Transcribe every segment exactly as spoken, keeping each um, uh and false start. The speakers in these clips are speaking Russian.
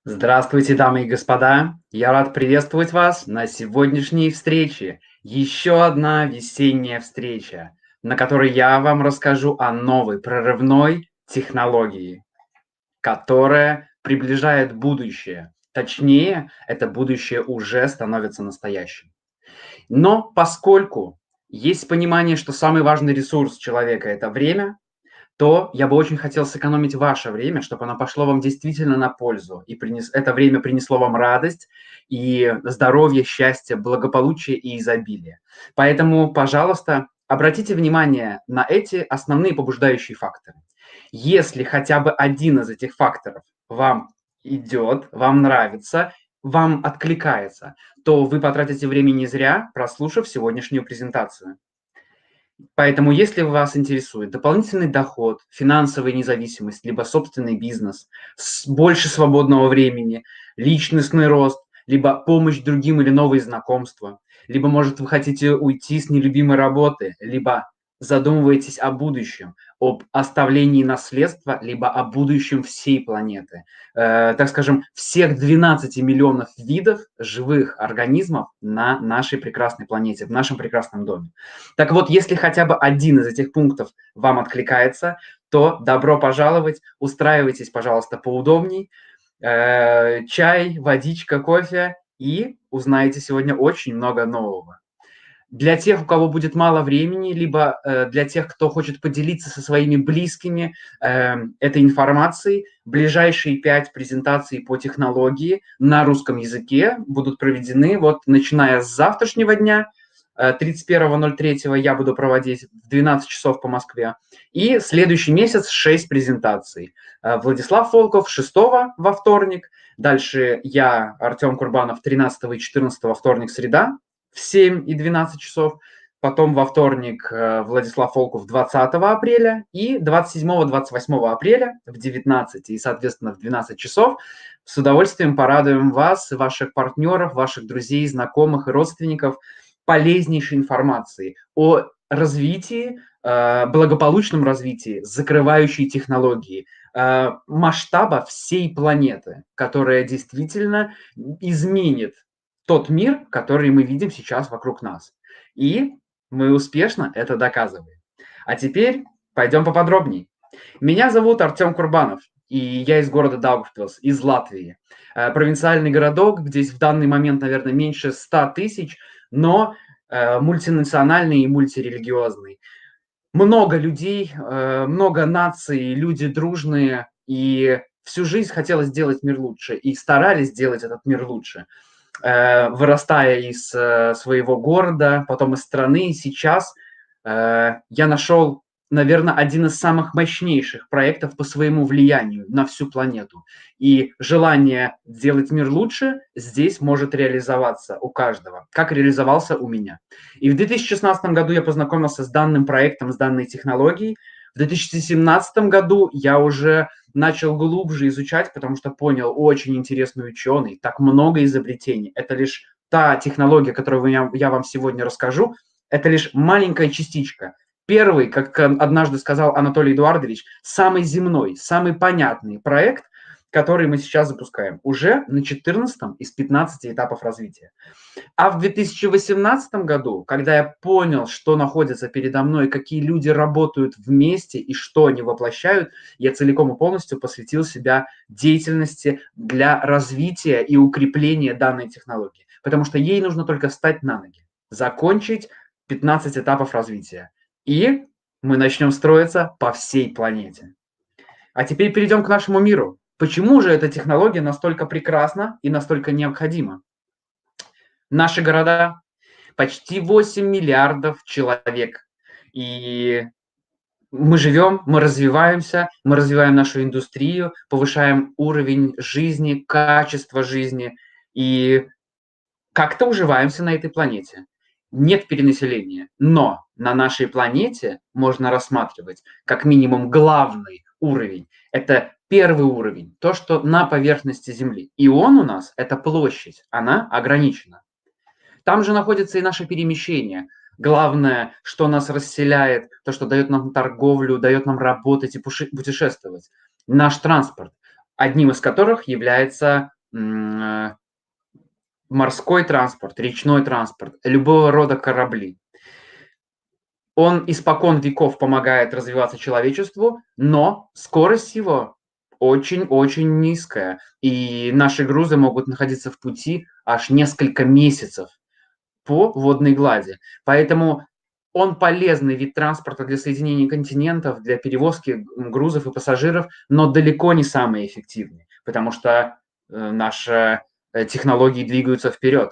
Здравствуйте, дамы и господа! Я рад приветствовать вас на сегодняшней встрече. Еще одна весенняя встреча, на которой я вам расскажу о новой прорывной технологии, которая приближает будущее. Точнее, это будущее уже становится настоящим. Но поскольку есть понимание, что самый важный ресурс человека– это время, то я бы очень хотел сэкономить ваше время, чтобы оно пошло вам действительно на пользу, и принес это время принесло вам радость и здоровье, счастье, благополучие и изобилие. Поэтому, пожалуйста, обратите внимание на эти основные побуждающие факторы. Если хотя бы один из этих факторов вам идет, вам нравится, вам откликается, то вы потратите время не зря, прослушав сегодняшнюю презентацию. Поэтому, если вас интересует дополнительный доход, финансовая независимость, либо собственный бизнес, с больше свободного времени, личностный рост, либо помощь другим или новые знакомства, либо, может, вы хотите уйти с нелюбимой работы, либо задумываетесь о будущем, об оставлении наследства, либо о будущем всей планеты. Э, так скажем, всех двенадцати миллионов видов живых организмов на нашей прекрасной планете, в нашем прекрасном доме. Так вот, если хотя бы один из этих пунктов вам откликается, то добро пожаловать, устраивайтесь, пожалуйста, поудобней. Э, чай, водичка, кофе, и узнаете сегодня очень много нового. Для тех, у кого будет мало времени, либо э, для тех, кто хочет поделиться со своими близкими э, этой информацией, ближайшие пять презентаций по технологии на русском языке будут проведены вот начиная с завтрашнего дня, тридцать первого ноль третьего я буду проводить в двенадцать часов по Москве. И следующий месяц шесть презентаций. Владислав Волков шестого во вторник. Дальше я, Артем Курбанов, тринадцатого и четырнадцатого вторник, среда в семь и двенадцать часов. Потом во вторник Владислав Волков двадцатого апреля и двадцать седьмого двадцать восьмого апреля в девятнадцать и, соответственно, в двенадцать часов. С удовольствием порадуем вас, ваших партнеров, ваших друзей, знакомых и родственников полезнейшей информации о развитии, благополучном развитии, закрывающей технологии, масштаба всей планеты, которая действительно изменит тот мир, который мы видим сейчас вокруг нас. И мы успешно это доказываем. А теперь пойдем поподробнее. Меня зовут Артем Курбанов, и я из города Даугавпилс, из Латвии. Провинциальный городок, где в данный момент, наверное, меньше ста тысяч, но э, мультинациональный и мультирелигиозный. Много людей, э, много наций, люди дружные, и всю жизнь хотелось сделать мир лучше, и старались сделать этот мир лучше. Э, вырастая из э, своего города, потом из страны, и сейчас э, я нашел, наверное, один из самых мощнейших проектов по своему влиянию на всю планету. И желание сделать мир лучше здесь может реализоваться у каждого, как реализовался у меня. И в две тысячи шестнадцатом году я познакомился с данным проектом, с данной технологией. В две тысячи семнадцатом году я уже начал глубже изучать, потому что понял, очень интересный ученый, так много изобретений. Это лишь та технология, которую я, я вам сегодня расскажу, это лишь маленькая частичка. Первый, как однажды сказал Анатолий Эдуардович, самый земной, самый понятный проект, который мы сейчас запускаем, уже на четырнадцатом из пятнадцати этапов развития. А в две тысячи восемнадцатом году, когда я понял, что находится передо мной, какие люди работают вместе и что они воплощают, я целиком и полностью посвятил себя деятельности для развития и укрепления данной технологии. Потому что ей нужно только встать на ноги, закончить пятнадцать этапов развития. И мы начнем строиться по всей планете. А теперь перейдем к нашему миру. Почему же эта технология настолько прекрасна и настолько необходима? Наши города, почти восемь миллиардов человек. И мы живем, мы развиваемся, мы развиваем нашу индустрию, повышаем уровень жизни, качество жизни и как-то уживаемся на этой планете. Нет перенаселения, но на нашей планете можно рассматривать как минимум главный уровень. Это первый уровень, то, что на поверхности Земли. И он у нас, это площадь, она ограничена. Там же находится и наше перемещение. Главное, что нас расселяет, то, что дает нам торговлю, дает нам работать и путешествовать. Наш транспорт. одним из которых является морской транспорт, речной транспорт, любого рода корабли. Он испокон веков помогает развиваться человечеству, но скорость его очень-очень низкая, и наши грузы могут находиться в пути аж несколько месяцев по водной глади. Поэтому он полезный вид транспорта для соединения континентов, для перевозки грузов и пассажиров, но далеко не самый эффективный, потому что э, наши э, технологии двигаются вперед.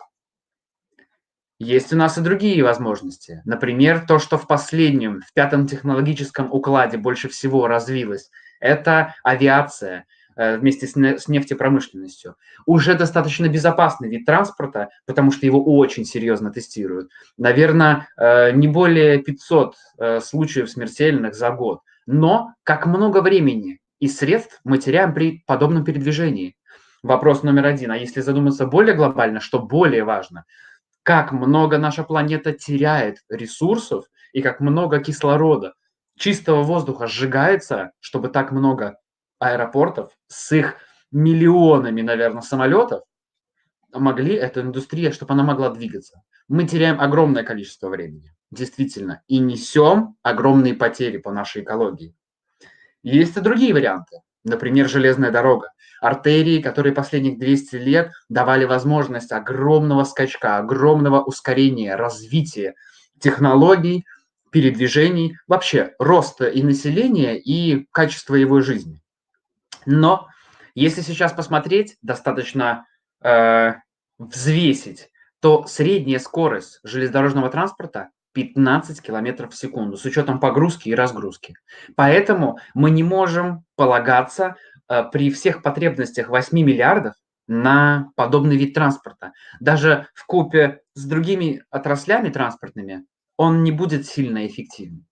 Есть у нас и другие возможности. Например, то, что в последнем, в пятом технологическом укладе больше всего развилось, это авиация э, вместе с не- с нефтепромышленностью. Уже достаточно безопасный вид транспорта, потому что его очень серьезно тестируют. Наверное, э, не более пятисот э, случаев смертельных за год. Но как много времени и средств мы теряем при подобном передвижении? Вопрос номер один. А если задуматься более глобально, что более важно – как много наша планета теряет ресурсов и как много кислорода, чистого воздуха сжигается, чтобы так много аэропортов с их миллионами, наверное, самолетов могли, эта индустрия, чтобы она могла двигаться. Мы теряем огромное количество времени, действительно, и несем огромные потери по нашей экологии. Есть и другие варианты. Например, железная дорога. Артерии, которые последних двести лет давали возможность огромного скачка, огромного ускорения, развития технологий, передвижений, вообще роста и населения, и качества его жизни. Но если сейчас посмотреть, достаточно э, взвесить, то средняя скорость железнодорожного транспорта пятнадцать километров в секунду с учетом погрузки и разгрузки. Поэтому мы не можем полагаться э, при всех потребностях восьми миллиардов на подобный вид транспорта. Даже вкупе с другими отраслями транспортными он не будет сильно эффективен.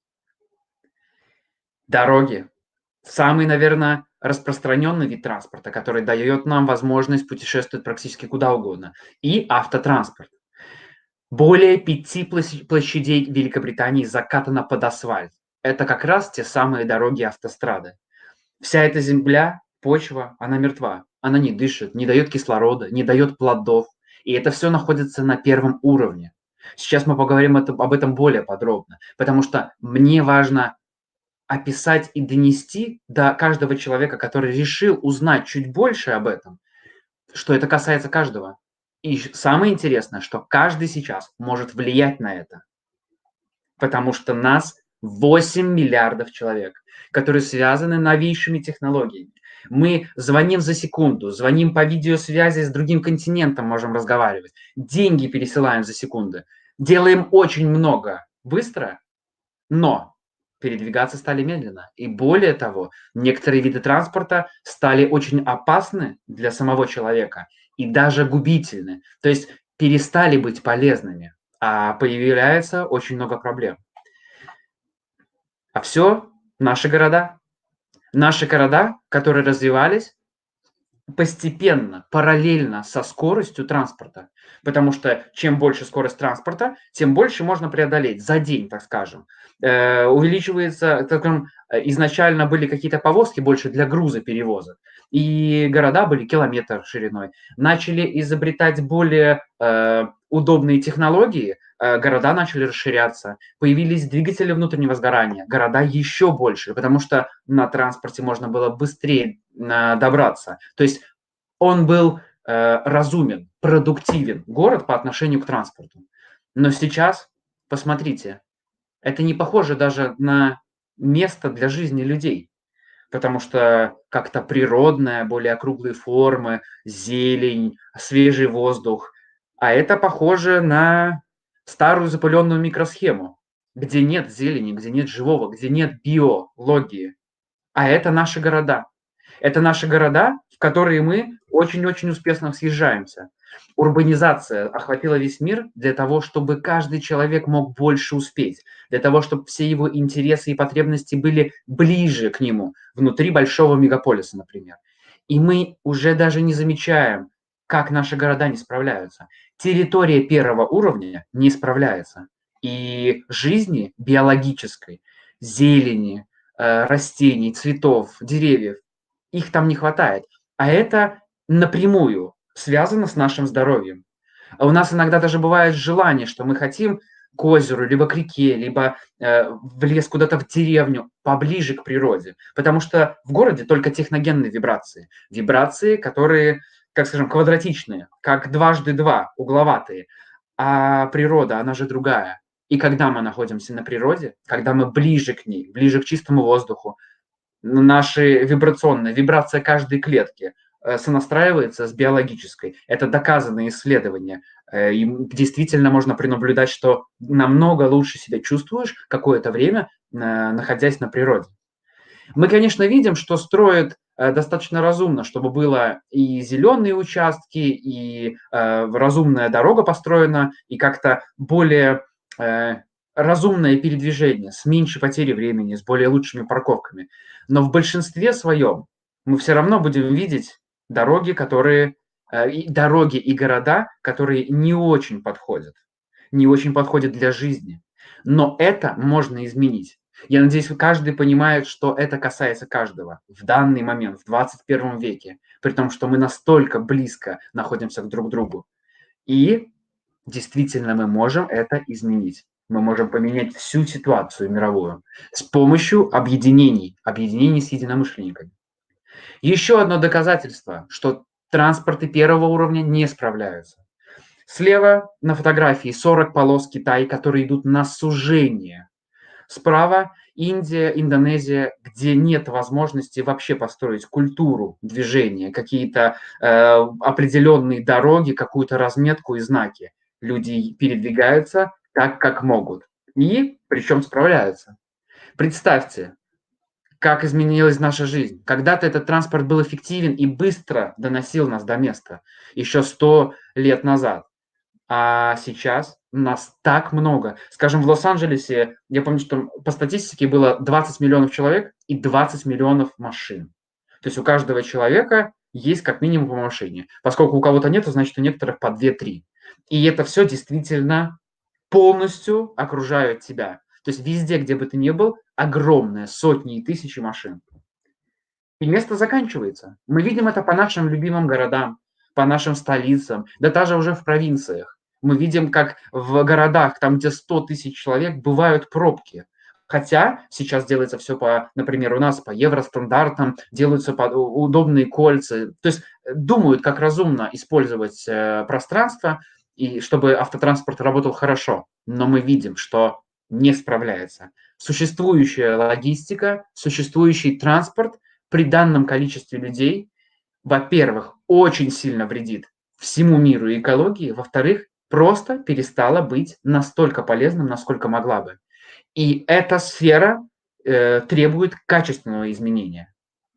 Дороги. Самый, наверное, распространенный вид транспорта, который дает нам возможность путешествовать практически куда угодно. И автотранспорт. Более пяти площадей Великобритании закатано под асфальт. Это как раз те самые дороги автострады. Вся эта земля, почва, она мертва. Она не дышит, не дает кислорода, не дает плодов. И это все находится на первом уровне. Сейчас мы поговорим об этом более подробно, потому что мне важно описать и донести до каждого человека, который решил узнать чуть больше об этом, что это касается каждого. И самое интересное, что каждый сейчас может влиять на это, потому что нас восемь миллиардов человек, которые связаны новейшими технологиями. Мы звоним за секунду, звоним по видеосвязи с другим континентом, можем разговаривать, деньги пересылаем за секунды, делаем очень много быстро, но передвигаться стали медленно. И более того, некоторые виды транспорта стали очень опасны для самого человека и даже губительны. То есть перестали быть полезными, а появляется очень много проблем. А все наши города. Наши города, которые развивались постепенно, параллельно со скоростью транспорта. Потому что чем больше скорость транспорта, тем больше можно преодолеть за день, так скажем. Э, увеличивается, так скажем, изначально были какие-то повозки больше для грузоперевозок, и города были километр шириной. Начали изобретать более э, удобные технологии, э, города начали расширяться, появились двигатели внутреннего сгорания, города еще больше, потому что на транспорте можно было быстрее э, добраться. То есть он был э, разумен, продуктивен, город по отношению к транспорту. Но сейчас, посмотрите, это не похоже даже на место для жизни людей, потому что как-то природное, более округлые формы, зелень, свежий воздух. А это похоже на старую запыленную микросхему, где нет зелени, где нет живого, где нет биологии. А это наши города. Это наши города, в которые мы очень-очень успешно съезжаемся. Урбанизация охватила весь мир для того, чтобы каждый человек мог больше успеть, для того, чтобы все его интересы и потребности были ближе к нему, внутри большого мегаполиса, например. И мы уже даже не замечаем, как наши города не справляются. Территория первого уровня не справляется. И жизни биологической, зелени, растений, цветов, деревьев, их там не хватает. А это напрямую связано с нашим здоровьем. А у нас иногда даже бывает желание, что мы хотим к озеру, либо к реке, либо э, в лес, куда-то в деревню, поближе к природе. Потому что в городе только техногенные вибрации. Вибрации, которые, как скажем, квадратичные, как дважды два, угловатые. А природа, она же другая. И когда мы находимся на природе, когда мы ближе к ней, ближе к чистому воздуху, наши вибрационные, вибрация каждой клетки э, сонастраивается с биологической. Это доказанные исследования. Э, И действительно можно пренаблюдать, что намного лучше себя чувствуешь какое-то время, э, находясь на природе. Мы, конечно, видим, что строят э, достаточно разумно, чтобы было и зеленые участки, и э, разумная дорога построена, и как-то более э, разумное передвижение с меньшей потерей времени, с более лучшими парковками. Но в большинстве своем мы все равно будем видеть дороги, которые э, и дороги и города, которые не очень подходят, не очень подходят для жизни. Но это можно изменить. Я надеюсь, каждый понимает, что это касается каждого в данный момент, в двадцать первом веке, при том, что мы настолько близко находимся друг к другу. И действительно мы можем это изменить. Мы можем поменять всю ситуацию мировую с помощью объединений, объединений с единомышленниками. Еще одно доказательство, что транспорты первого уровня не справляются. Слева на фотографии сорок полос Китая, которые идут на сужение. Справа Индия, Индонезия, где нет возможности вообще построить культуру движения, какие-то э, определенные дороги, какую-то разметку и знаки. Люди передвигаются так, как могут. И причем справляются. Представьте, как изменилась наша жизнь. Когда-то этот транспорт был эффективен и быстро доносил нас до места. Еще сто лет назад. А сейчас нас так много. Скажем, в Лос-Анджелесе, я помню, что по статистике было двадцать миллионов человек и двадцать миллионов машин. То есть у каждого человека есть как минимум по машине. Поскольку у кого-то нет, значит у некоторых по две-три. И это все действительно полностью окружает тебя. То есть везде, где бы ты ни был, огромное, сотни и тысячи машин. И место заканчивается. Мы видим это по нашим любимым городам, по нашим столицам, да даже уже в провинциях. Мы видим, как в городах, там, где сто тысяч человек, бывают пробки. Хотя сейчас делается все по, например, у нас по евростандартам, делаются под удобные кольца. То есть думают, как разумно использовать э, пространство, и чтобы автотранспорт работал хорошо. Но мы видим, что не справляется. Существующая логистика, существующий транспорт при данном количестве людей, во-первых, очень сильно вредит всему миру и экологии, во-вторых, просто перестала быть настолько полезным, насколько могла бы. И эта сфера э, требует качественного изменения.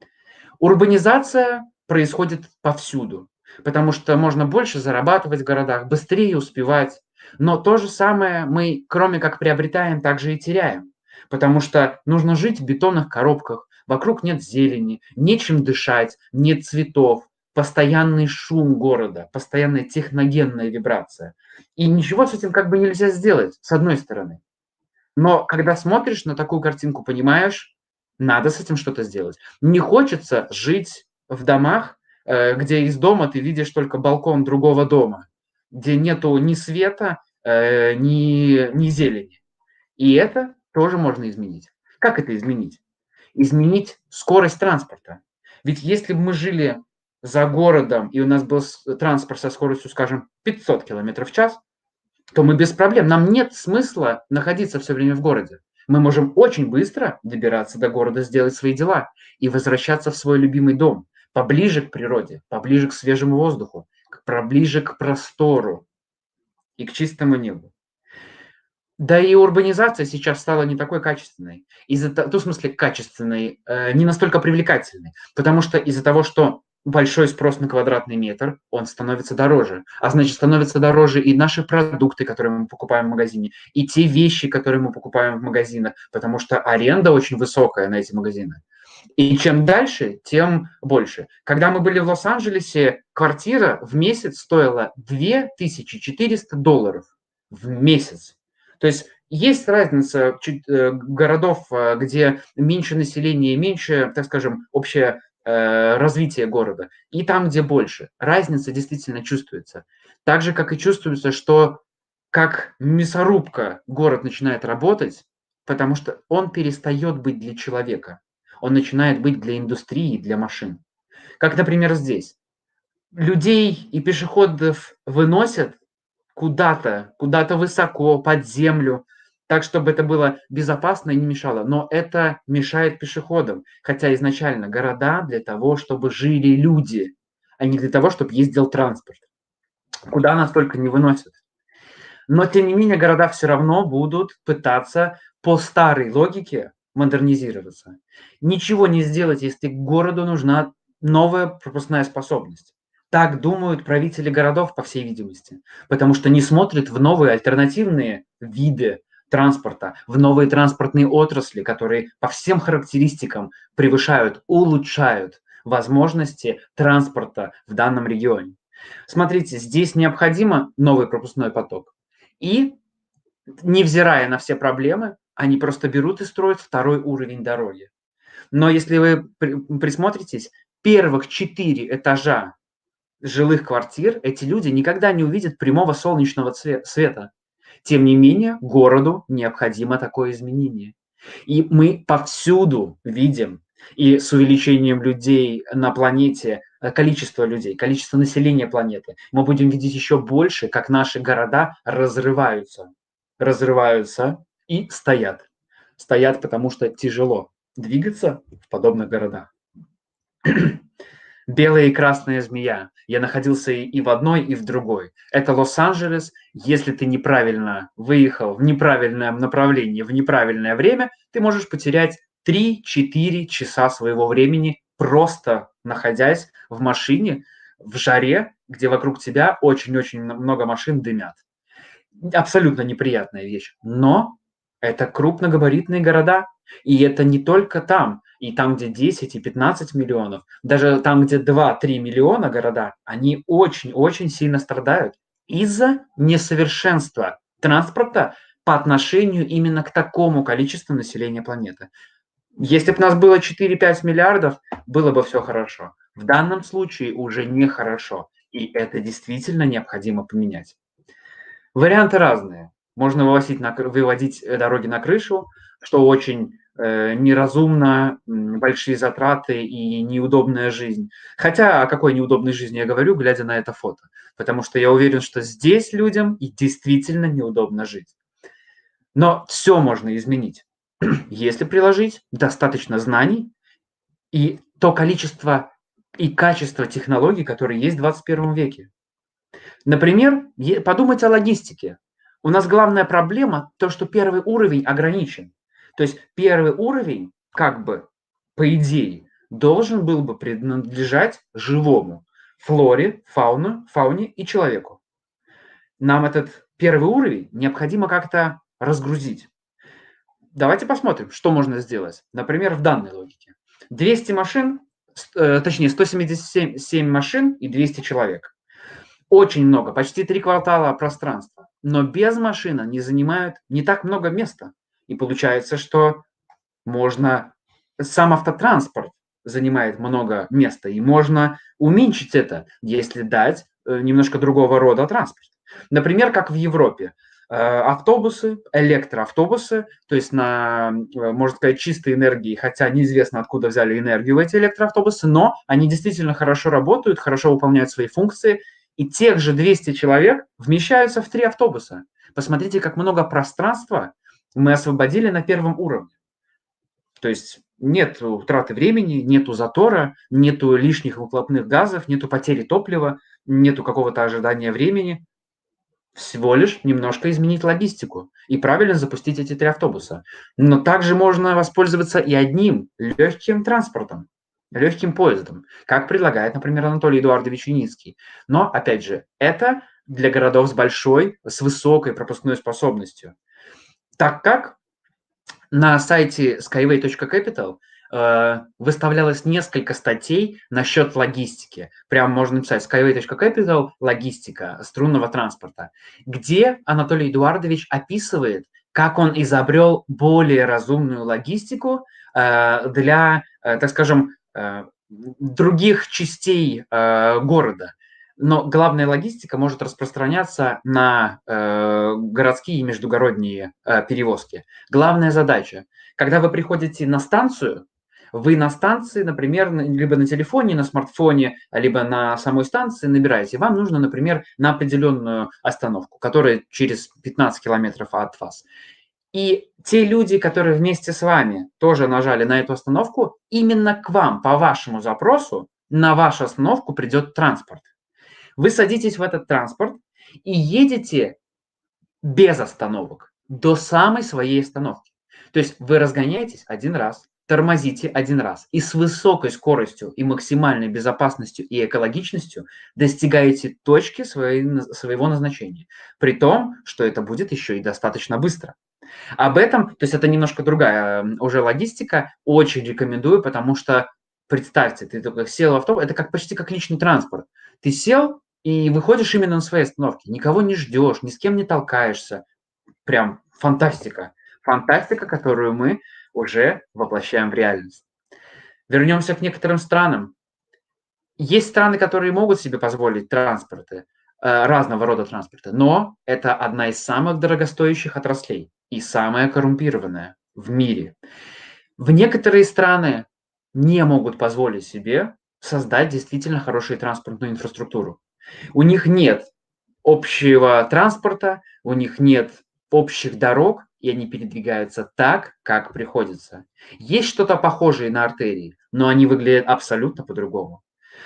Урбанизация происходит повсюду, потому что можно больше зарабатывать в городах, быстрее успевать. Но то же самое мы, кроме как приобретаем, также и теряем. Потому что нужно жить в бетонных коробках, вокруг нет зелени, нечем дышать, нет цветов, постоянный шум города, постоянная техногенная вибрация. И ничего с этим как бы нельзя сделать, с одной стороны. Но когда смотришь на такую картинку, понимаешь, надо с этим что-то сделать. Не хочется жить в домах, э, где из дома ты видишь только балкон другого дома, где нету ни света, э, ни, ни зелени. И это тоже можно изменить. Как это изменить? Изменить скорость транспорта. Ведь если бы мы жили за городом, и у нас был транспорт со скоростью, скажем, пятьсот километров в час, то мы без проблем. Нам нет смысла находиться все время в городе. Мы можем очень быстро добираться до города, сделать свои дела и возвращаться в свой любимый дом, поближе к природе, поближе к свежему воздуху, поближе к простору и к чистому небу. Да и урбанизация сейчас стала не такой качественной. Из-за того, в смысле качественной, э, не настолько привлекательной. Потому что из-за того, что большой спрос на квадратный метр, он становится дороже. А значит, становятся дороже и наши продукты, которые мы покупаем в магазине, и те вещи, которые мы покупаем в магазинах, потому что аренда очень высокая на эти магазины. И чем дальше, тем больше. Когда мы были в Лос-Анджелесе, квартира в месяц стоила две тысячи четыреста долларов в месяц. То есть есть разница чуть, э, городов, э, где меньше населения, меньше, так скажем, общая э, развития города, и там, где больше. Разница действительно чувствуется. Так же, как и чувствуется, что как мясорубка город начинает работать, потому что он перестает быть для человека. Он начинает быть для индустрии, для машин. Как, например, здесь. Людей и пешеходов выносят куда-то, куда-то высоко, под землю, так, чтобы это было безопасно и не мешало. Но это мешает пешеходам. Хотя изначально города для того, чтобы жили люди, а не для того, чтобы ездил транспорт. Куда нас только не выносят. Но, тем не менее, города все равно будут пытаться по старой логике модернизироваться. Ничего не сделать, если городу нужна новая пропускная способность. Так думают правители городов, по всей видимости, потому что не смотрят в новые альтернативные виды транспорта, в новые транспортные отрасли, которые по всем характеристикам превышают, улучшают возможности транспорта в данном регионе. Смотрите, здесь необходимо новый пропускной поток. И, невзирая на все проблемы, они просто берут и строят второй уровень дороги. Но если вы присмотритесь, первых четыре этажа жилых квартир эти люди никогда не увидят прямого солнечного света. Тем не менее, городу необходимо такое изменение. И мы повсюду видим, и с увеличением людей на планете, количество людей, количество населения планеты, мы будем видеть еще больше, как наши города разрываются. Разрываются и стоят. Стоят, потому что тяжело двигаться в подобных городах. Белая и красная змея. Я находился и в одной, и в другой. Это Лос-Анджелес. Если ты неправильно выехал в неправильном направлении, в неправильное время, ты можешь потерять три-четыре часа своего времени, просто находясь в машине, в жаре, где вокруг тебя очень-очень много машин дымят. Абсолютно неприятная вещь. Но это крупногабаритные города. И это не только там. И там, где десять и пятнадцать миллионов, даже там, где два-три миллиона города, они очень-очень сильно страдают из-за несовершенства транспорта по отношению именно к такому количеству населения планеты. Если бы у нас было четыре-пять миллиардов, было бы все хорошо. В данном случае уже нехорошо. И это действительно необходимо поменять. Варианты разные. Можно выводить, на, выводить дороги на крышу, что очень э, неразумно, большие затраты и неудобная жизнь. Хотя о какой неудобной жизни я говорю, глядя на это фото. Потому что я уверен, что здесь людям и действительно неудобно жить. Но все можно изменить, если приложить достаточно знаний и то количество и качество технологий, которые есть в двадцать первом веке. Например, подумать о логистике. У нас главная проблема то, что первый уровень ограничен. То есть первый уровень, как бы, по идее, должен был бы принадлежать живому. Флоре, фауну, фауне и человеку. Нам этот первый уровень необходимо как-то разгрузить. Давайте посмотрим, что можно сделать. Например, в данной логике. двести машин, точнее сто семьдесят семь машин и двести человек. Очень много, почти три квартала пространства. Но без машин они занимают не так много места. И получается, что можно... Сам автотранспорт занимает много места. И можно уменьшить это, если дать немножко другого рода транспорт. Например, как в Европе. Автобусы, электроавтобусы, то есть на, можно сказать, чистой энергии, хотя неизвестно, откуда взяли энергию эти электроавтобусы, но они действительно хорошо работают, хорошо выполняют свои функции. И тех же двести человек вмещаются в три автобуса. Посмотрите, как много пространства мы освободили на первом уровне. То есть нет утраты времени, нету затора, нету лишних выхлопных газов, нету потери топлива, нету какого-то ожидания времени. Всего лишь немножко изменить логистику и правильно запустить эти три автобуса. Но также можно воспользоваться и одним легким транспортом. Легким поездом, как предлагает, например, Анатолий Эдуардович Юницкий. Но, опять же, это для городов с большой, с высокой пропускной способностью. Так как на сайте skyway точка capital э, выставлялось несколько статей насчет логистики. Прямо можно написать skyway точка capital логистика струнного транспорта, где Анатолий Эдуардович описывает, как он изобрел более разумную логистику э, для, э, так скажем, других частей э, города. Но главная логистика может распространяться на э, городские и междугородние э, перевозки. Главная задача, когда вы приходите на станцию, вы на станции, например, либо на телефоне, на смартфоне, либо на самой станции набираете. Вам нужно, например, на определенную остановку, которая через пятнадцать километров от вас. И те люди, которые вместе с вами тоже нажали на эту остановку, именно к вам, по вашему запросу, на вашу остановку придет транспорт. Вы садитесь в этот транспорт и едете без остановок до самой своей остановки. То есть вы разгоняетесь один раз, тормозите один раз и с высокой скоростью и максимальной безопасностью и экологичностью достигаете точки своей, своего назначения. При том, что это будет еще и достаточно быстро. Об этом, то есть это немножко другая уже логистика, очень рекомендую, потому что представьте, ты только сел в автобус, это как почти как личный транспорт. Ты сел и выходишь именно на своей остановке, никого не ждешь, ни с кем не толкаешься. Прям фантастика. Фантастика, которую мы уже воплощаем в реальность. Вернемся к некоторым странам. Есть страны, которые могут себе позволить транспорты, разного рода транспорта, но это одна из самых дорогостоящих отраслей и самая коррумпированная в мире. В некоторые страны не могут позволить себе создать действительно хорошую транспортную инфраструктуру. У них нет общего транспорта, у них нет общих дорог, и они передвигаются так, как приходится. Есть что-то похожее на артерии, но они выглядят абсолютно по-другому.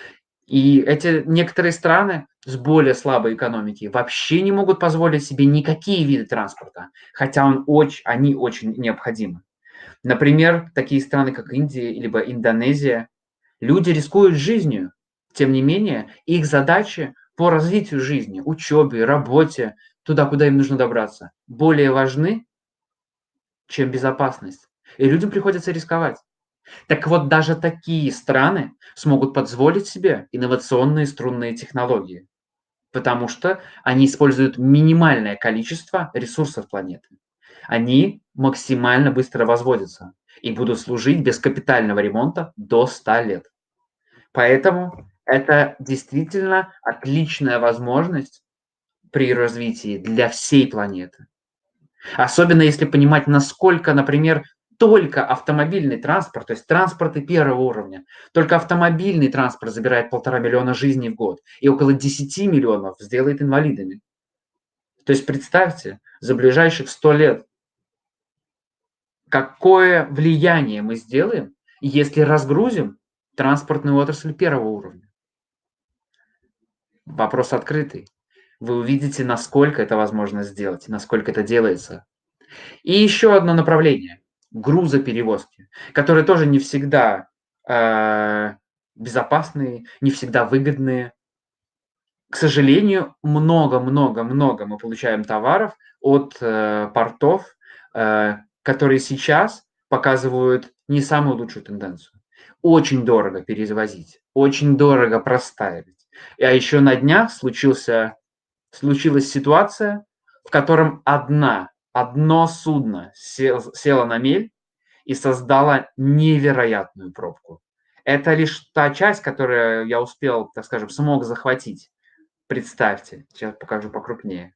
И эти некоторые страны с более слабой экономикой вообще не могут позволить себе никакие виды транспорта, хотя он очень, они очень необходимы. Например, такие страны, как Индия либо Индонезия, люди рискуют жизнью. Тем не менее, их задачи по развитию жизни, учебе, работе, туда, куда им нужно добраться, более важны, чем безопасность. И людям приходится рисковать. Так вот, даже такие страны смогут позволить себе инновационные струнные технологии, потому что они используют минимальное количество ресурсов планеты. Они максимально быстро возводятся и будут служить без капитального ремонта до ста лет. Поэтому это действительно отличная возможность при развитии для всей планеты. Особенно если понимать, насколько, например, только автомобильный транспорт, то есть транспорты первого уровня, только автомобильный транспорт забирает полтора миллиона жизней в год и около десяти миллионов сделает инвалидами. То есть представьте, за ближайших сто лет, какое влияние мы сделаем, если разгрузим транспортную отрасль первого уровня. Вопрос открытый. Вы увидите, насколько это возможно сделать, насколько это делается. И еще одно направление – грузоперевозки, которые тоже не всегда э, безопасные, не всегда выгодные. К сожалению, много-много-много мы получаем товаров от э, портов, э, которые сейчас показывают не самую лучшую тенденцию. Очень дорого перевозить, очень дорого простаивать. А еще на днях случился, случилась ситуация, в котором одна, одно судно сел, село на мель и создало невероятную пробку. Это лишь та часть, которую я успел, так скажем, смог захватить. Представьте, сейчас покажу покрупнее.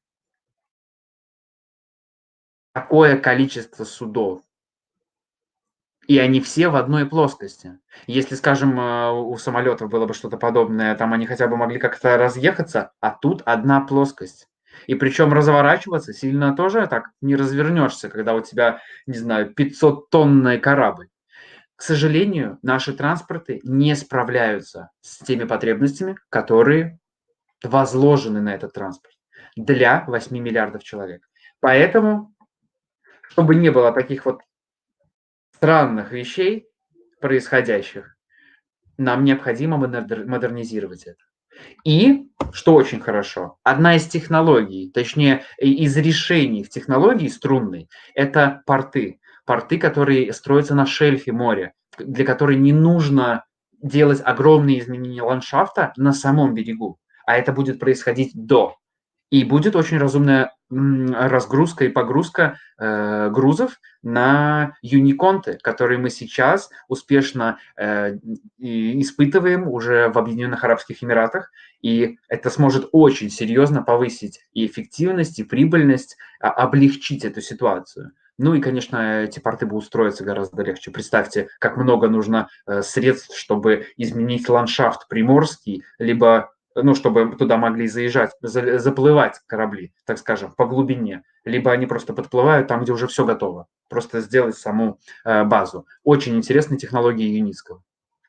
Такое количество судов. И они все в одной плоскости. Если, скажем, у самолетов было бы что-то подобное, там они хотя бы могли как-то разъехаться, а тут одна плоскость. И причем разворачиваться сильно тоже так не развернешься, когда у тебя, не знаю, пятисоттонный корабль. К сожалению, наши транспорты не справляются с теми потребностями, которые возложены на этот транспорт для восьми миллиардов человек. Поэтому, чтобы не было таких вот странных вещей происходящих, нам необходимо модернизировать это. И, что очень хорошо, одна из технологий, точнее, из решений в технологии струнной, это порты. Порты, которые строятся на шельфе моря, для которых не нужно делать огромные изменения ландшафта на самом берегу, а это будет происходить до. И будет очень разумная м, разгрузка и погрузка э, грузов на юниконты, которые мы сейчас успешно э, и испытываем уже в Объединенных Арабских Эмиратах. И это сможет очень серьезно повысить и эффективность, и прибыльность, а, облегчить эту ситуацию. Ну и, конечно, эти порты будут строиться гораздо легче. Представьте, как много нужно э, средств, чтобы изменить ландшафт приморский, либо ну, чтобы туда могли заезжать, за- заплывать корабли, так скажем, по глубине. Либо они просто подплывают там, где уже все готово. Просто сделать саму э, базу. Очень интересные технологии Юницкого.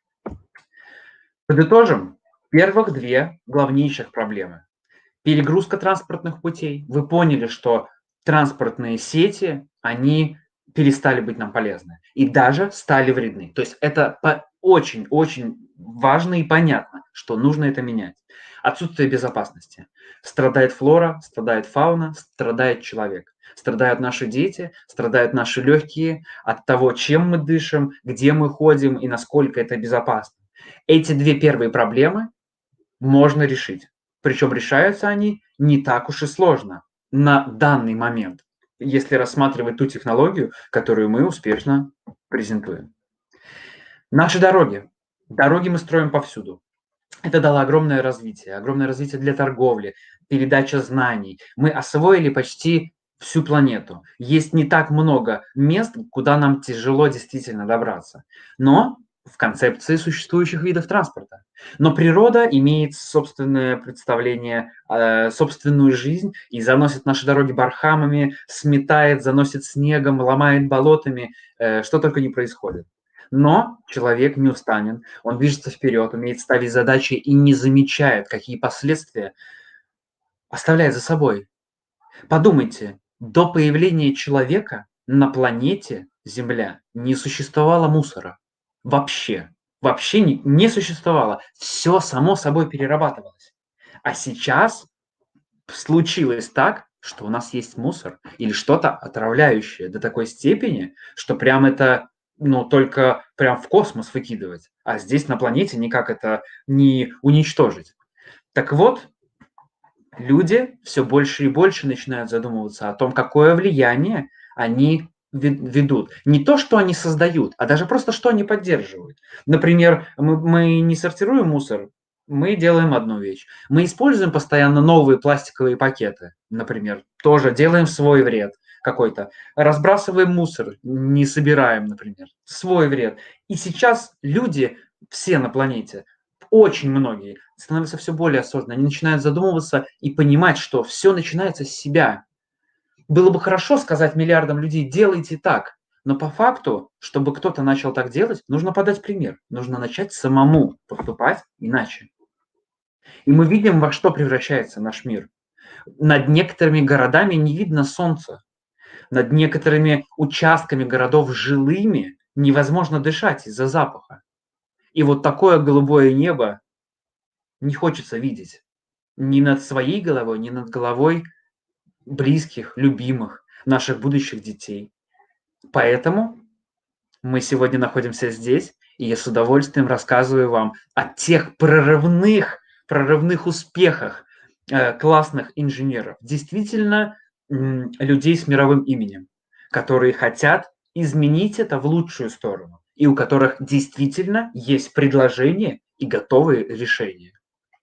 Подытожим. Первых две главнейших проблемы. Перегрузка транспортных путей. Вы поняли, что транспортные сети, они перестали быть нам полезны и даже стали вредны. То есть это очень-очень важно и понятно, что нужно это менять. Отсутствие безопасности. Страдает флора, страдает фауна, страдает человек. Страдают наши дети, страдают наши легкие от того, чем мы дышим, где мы ходим и насколько это безопасно. Эти две первые проблемы можно решить. Причем решаются они не так уж и сложно на данный момент, если рассматривать ту технологию, которую мы успешно презентуем. Наши дороги. Дороги мы строим повсюду. Это дало огромное развитие, огромное развитие для торговли, передача знаний. Мы освоили почти всю планету. Есть не так много мест, куда нам тяжело действительно добраться. Но в концепции существующих видов транспорта. Но природа имеет собственное представление, э, собственную жизнь и заносит наши дороги бархамами, сметает, заносит снегом, ломает болотами, э, что только не происходит. Но человек не устанет, он движется вперед, умеет ставить задачи и не замечает, какие последствия оставляет за собой. Подумайте, до появления человека на планете Земля не существовало мусора. Вообще. Вообще не, не существовало. Все само собой перерабатывалось. А сейчас случилось так, что у нас есть мусор или что-то отравляющее до такой степени, что прям это, ну, только прям в космос выкидывать, а здесь на планете никак это не уничтожить. Так вот, люди все больше и больше начинают задумываться о том, какое влияние они ведут. Не то, что они создают, а даже просто, что они поддерживают. Например, мы, мы не сортируем мусор, мы делаем одну вещь. Мы используем постоянно новые пластиковые пакеты, например, тоже делаем свой вред какой-то. Разбрасываем мусор, не собираем, например, свой вред. И сейчас люди, все на планете, очень многие, становятся все более осознанны. Они начинают задумываться и понимать, что все начинается с себя. Было бы хорошо сказать миллиардам людей: делайте так. Но по факту, чтобы кто-то начал так делать, нужно подать пример. Нужно начать самому поступать иначе. И мы видим, во что превращается наш мир. Над некоторыми городами не видно солнца. Над некоторыми участками городов жилыми невозможно дышать из-за запаха. И вот такое голубое небо не хочется видеть. Ни над своей головой, ни над головой близких, любимых, наших будущих детей. Поэтому мы сегодня находимся здесь, и я с удовольствием рассказываю вам о тех прорывных, прорывных успехах э, классных инженеров, действительно м, людей с мировым именем, которые хотят изменить это в лучшую сторону, и у которых действительно есть предложения и готовые решения.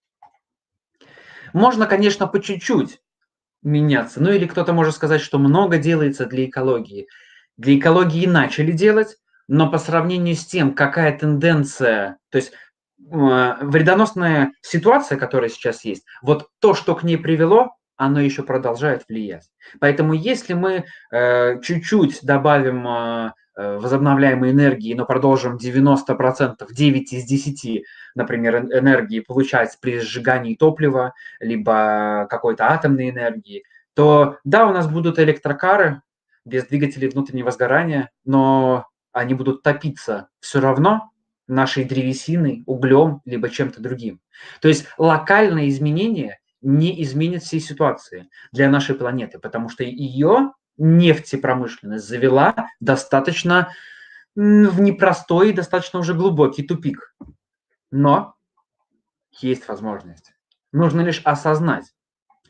Можно, конечно, по чуть-чуть меняться. Ну или кто-то может сказать, что много делается для экологии. Для экологии начали делать, но по сравнению с тем, какая тенденция, то есть э, вредоносная ситуация, которая сейчас есть, вот то, что к ней привело, оно еще продолжает влиять. Поэтому если мы э, чуть-чуть добавим э, возобновляемой энергии, но продолжим девяносто процентов, девять из десяти, например, энергии получать при сжигании топлива, либо какой-то атомной энергии, то да, у нас будут электрокары без двигателей внутреннего сгорания, но они будут топиться все равно нашей древесиной, углем, либо чем-то другим. То есть локальное изменение не изменит всей ситуации для нашей планеты, потому что ее нефтепромышленность завела достаточно в непростой и достаточно уже глубокий тупик. Но есть возможность. Нужно лишь осознать,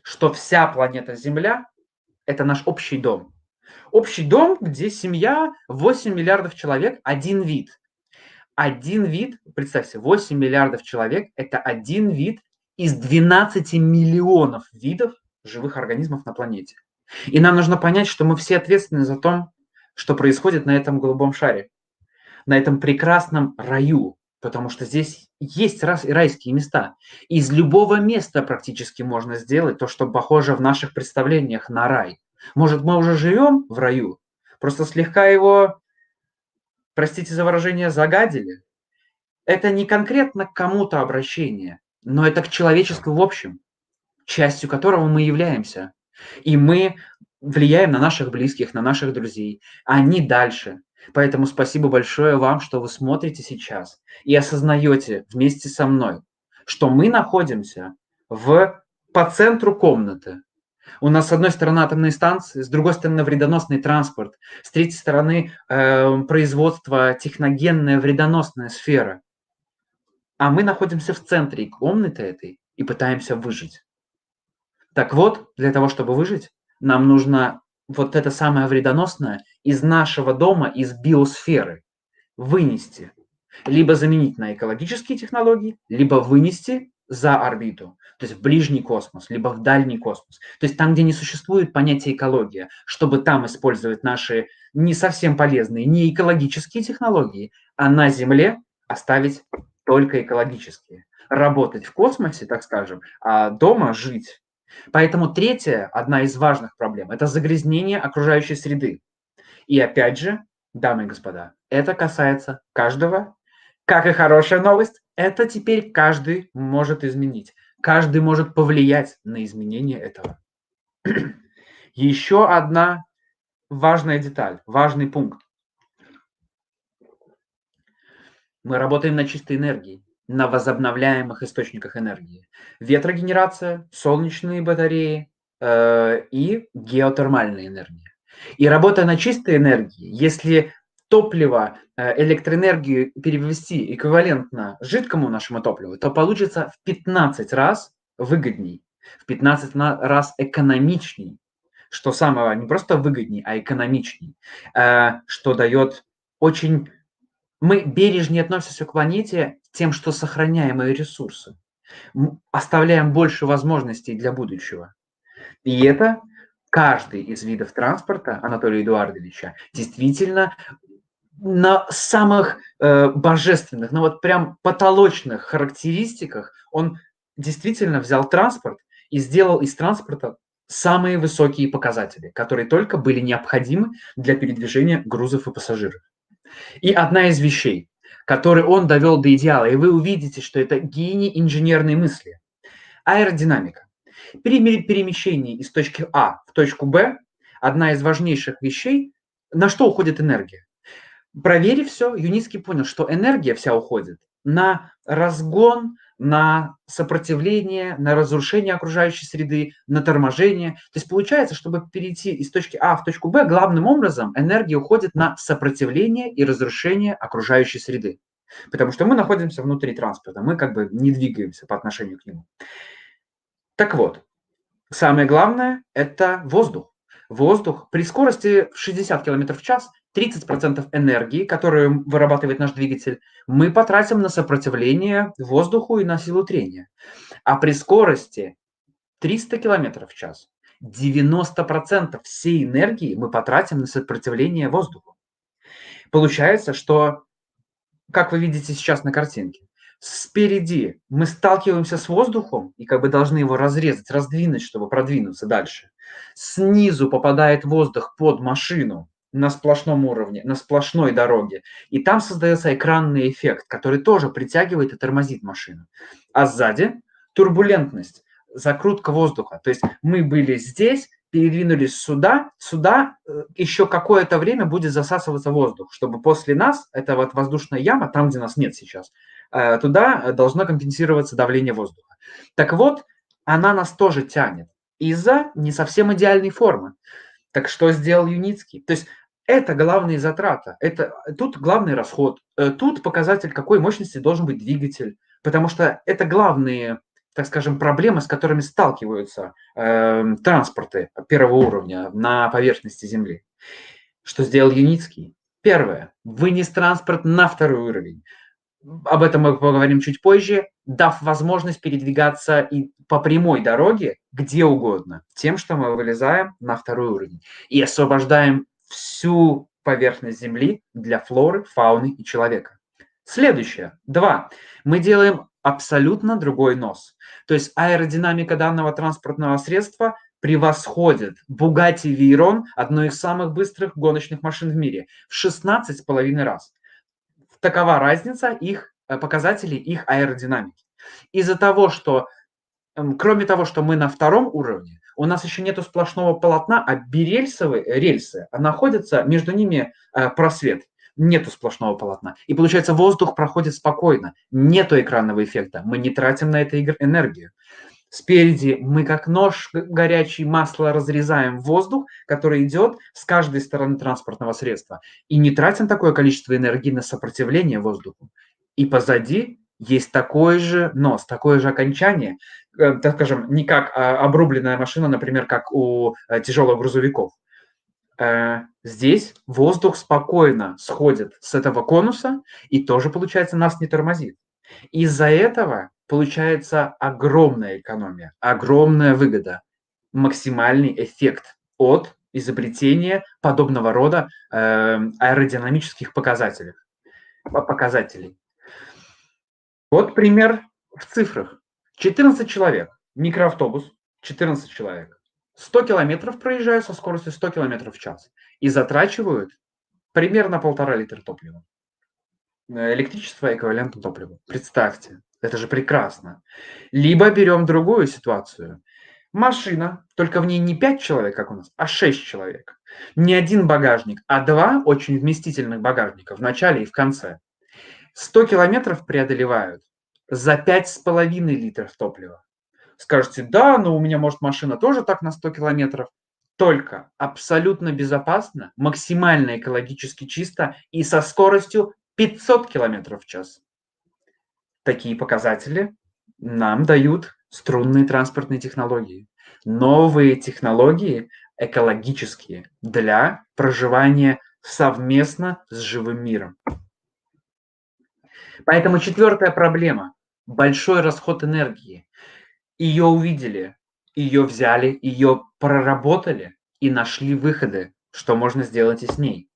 что вся планета Земля– это наш общий дом. Общий дом, где семья, восемь миллиардов человек, один вид. Один вид, представьте, восемь миллиардов человек– это один вид из двенадцати миллионов видов живых организмов на планете. И нам нужно понять, что мы все ответственны за то, что происходит на этом голубом шаре, на этом прекрасном раю, потому что здесь есть райские места. Из любого места практически можно сделать то, что похоже в наших представлениях на рай. Может, мы уже живем в раю, просто слегка его, простите за выражение, загадили. Это не конкретно к кому-то обращение, но это к человечеству в общем, частью которого мы являемся. И мы влияем на наших близких, на наших друзей, а они дальше. Поэтому спасибо большое вам, что вы смотрите сейчас и осознаете вместе со мной, что мы находимся в, по центру комнаты. У нас с одной стороны атомные станции, с другой стороны вредоносный транспорт, с третьей стороны э, производство, техногенная вредоносная сфера. А мы находимся в центре комнаты этой и пытаемся выжить. Так вот, для того, чтобы выжить, нам нужно вот это самое вредоносное из нашего дома, из биосферы вынести. Либо заменить на экологические технологии, либо вынести за орбиту, то есть в ближний космос, либо в дальний космос. То есть там, где не существует понятия экология, чтобы там использовать наши не совсем полезные, не экологические технологии, а на Земле оставить только экологические. Работать в космосе, так скажем, а дома жить. Поэтому третья, одна из важных проблем, это загрязнение окружающей среды. И опять же, дамы и господа, это касается каждого. Как и хорошая новость, это теперь каждый может изменить. Каждый может повлиять на изменение этого. Еще одна важная деталь, важный пункт. Мы работаем на чистой энергии, на возобновляемых источниках энергии. Ветрогенерация, солнечные батареи э, и геотермальная энергия. И работая на чистой энергии, если топливо, электроэнергию перевести эквивалентно жидкому нашему топливу, то получится в пятнадцать раз выгодней, в пятнадцать раз экономичней, что самое не просто выгодней, а экономичней, что дает очень... Мы бережнее относимся к планете тем, что сохраняем ее ресурсы, оставляем больше возможностей для будущего. И это каждый из видов транспорта Анатолия Эдуардовича действительно на самых э, божественных, ну вот прям потолочных характеристиках он действительно взял транспорт и сделал из транспорта самые высокие показатели, которые только были необходимы для передвижения грузов и пассажиров. И одна из вещей, которую он довел до идеала, и вы увидите, что это гений инженерной мысли, аэродинамика. При перемещении из точки А в точку Б одна из важнейших вещей, на что уходит энергия. Проверив все, Юницкий понял, что энергия вся уходит на разгон, на сопротивление, на разрушение окружающей среды, на торможение. То есть получается, чтобы перейти из точки А в точку Б, главным образом энергия уходит на сопротивление и разрушение окружающей среды. Потому что мы находимся внутри транспорта, мы как бы не двигаемся по отношению к нему. Так вот, самое главное – это воздух. Воздух при скорости в шестьдесят километров в час тридцать процентов энергии, которую вырабатывает наш двигатель, мы потратим на сопротивление воздуху и на силу трения. А при скорости триста километров в час девяносто процентов всей энергии мы потратим на сопротивление воздуху. Получается, что, как вы видите сейчас на картинке, спереди мы сталкиваемся с воздухом и как бы должны его разрезать, раздвинуть, чтобы продвинуться дальше. Снизу попадает воздух под машину на сплошном уровне, на сплошной дороге. И там создается экранный эффект, который тоже притягивает и тормозит машину. А сзади турбулентность, закрутка воздуха. То есть мы были здесь, передвинулись сюда, сюда еще какое-то время будет засасываться воздух, чтобы после нас, это вот воздушная яма, там, где нас нет сейчас, туда должно компенсироваться давление воздуха. Так вот, она нас тоже тянет из-за не совсем идеальной формы. Так что сделал Юницкий? То есть это главная затрата, это, тут главный расход, тут показатель, какой мощности должен быть двигатель, потому что это главные так скажем, проблемы, с которыми сталкиваются э, транспорты первого уровня на поверхности Земли. Что сделал Юницкий? Первое. Вынес транспорт на второй уровень. Об этом мы поговорим чуть позже, дав возможность передвигаться и по прямой дороге где угодно, тем, что мы вылезаем на второй уровень и освобождаем всю поверхность Земли для флоры, фауны и человека. Следующее. Два. Мы делаем абсолютно другой нос. То есть аэродинамика данного транспортного средства превосходит Bugatti Veyron, одной из самых быстрых гоночных машин в мире, в шестнадцать с половиной раз. Такова разница их показателей, их аэродинамики. Из-за того, что, кроме того, что мы на втором уровне, у нас еще нету сплошного полотна, а бирельсовые рельсы находятся, между ними просвет. Нету сплошного полотна. И получается, воздух проходит спокойно. Нету экранного эффекта. Мы не тратим на это энергию. Спереди мы как нож горячий масло разрезаем воздух, который идет с каждой стороны транспортного средства. И не тратим такое количество энергии на сопротивление воздуху. И позади есть такой же нос, такое же окончание, так скажем, не как обрубленная машина, например, как у тяжелых грузовиков. Здесь воздух спокойно сходит с этого конуса и тоже, получается, нас не тормозит. Из-за этого получается огромная экономия, огромная выгода, максимальный эффект от изобретения подобного рода э, аэродинамических показателей. показателей. Вот пример в цифрах. четырнадцать человек, микроавтобус, четырнадцать человек. сто километров проезжают со скоростью сто километров в час и затрачивают примерно полтора литра топлива. Электричество эквивалентно топливу. Представьте, это же прекрасно. Либо берем другую ситуацию. Машина, только в ней не пять человек, как у нас, а шесть человек. Не один багажник, а два очень вместительных багажника в начале и в конце. сто километров преодолевают за пять с половиной литров топлива. Скажете, да, но у меня, может, машина тоже так на сто километров. Только абсолютно безопасно, максимально экологически чисто и со скоростью пятьсот километров в час. Такие показатели нам дают струнные транспортные технологии. Новые технологии экологические для проживания совместно с живым миром. Поэтому четвертая проблема – большой расход энергии. Ее увидели, ее взяли, ее проработали и нашли выходы, что можно сделать и с ней.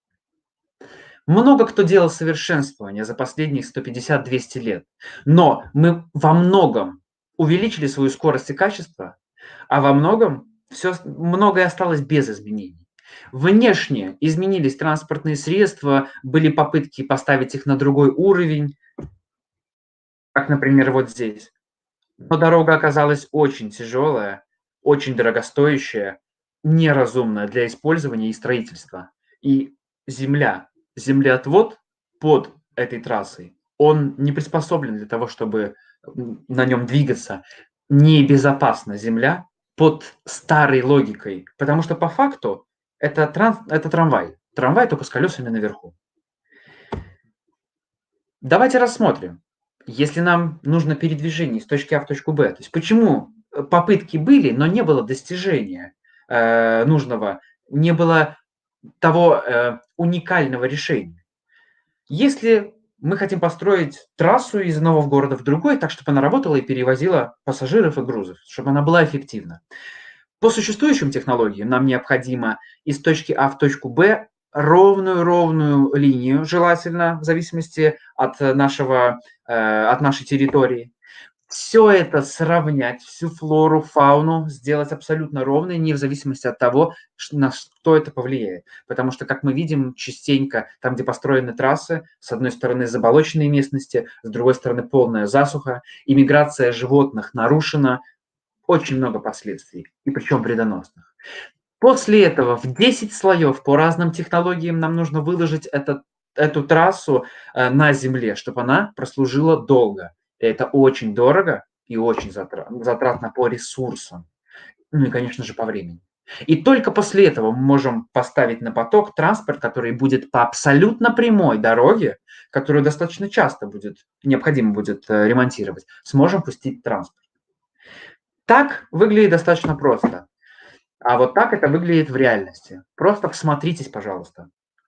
Много кто делал совершенствование за последние сто пятьдесят - двести лет, но мы во многом увеличили свою скорость и качество, а во многом все, многое осталось без изменений. Внешне изменились транспортные средства, были попытки поставить их на другой уровень, как, например, вот здесь. Но дорога оказалась очень тяжелая, очень дорогостоящая, неразумная для использования и строительства. И земля, землеотвод под этой трассой, он не приспособлен для того, чтобы на нем двигаться. Небезопасна земля под старой логикой, потому что по факту это, транс, это трамвай. Трамвай только с колесами наверху. Давайте рассмотрим. Если нам нужно передвижение из точки А в точку Б, то есть почему попытки были, но не было достижения э, нужного, не было того э, уникального решения. Если мы хотим построить трассу из одного города в другой, так, чтобы она работала и перевозила пассажиров и грузов, чтобы она была эффективна. По существующим технологиям нам необходимо из точки А в точку Б ровную-ровную линию, желательно, в зависимости от, нашего, э, от нашей территории. Все это сравнять, всю флору, фауну сделать абсолютно ровной, не в зависимости от того, на что это повлияет. Потому что, как мы видим, частенько там, где построены трассы, с одной стороны заболоченные местности, с другой стороны полная засуха, и миграция животных нарушена, очень много последствий, и причем вредоносных. После этого в десять слоев по разным технологиям нам нужно выложить этот, эту трассу э, на земле, чтобы она прослужила долго. И это очень дорого и очень затратно по ресурсам. Ну и, конечно же, по времени. И только после этого мы можем поставить на поток транспорт, который будет по абсолютно прямой дороге, которую достаточно часто будет, необходимо будет ремонтировать, сможем пустить транспорт. Так выглядит достаточно просто. А вот так это выглядит в реальности. Просто всмотритесь, пожалуйста.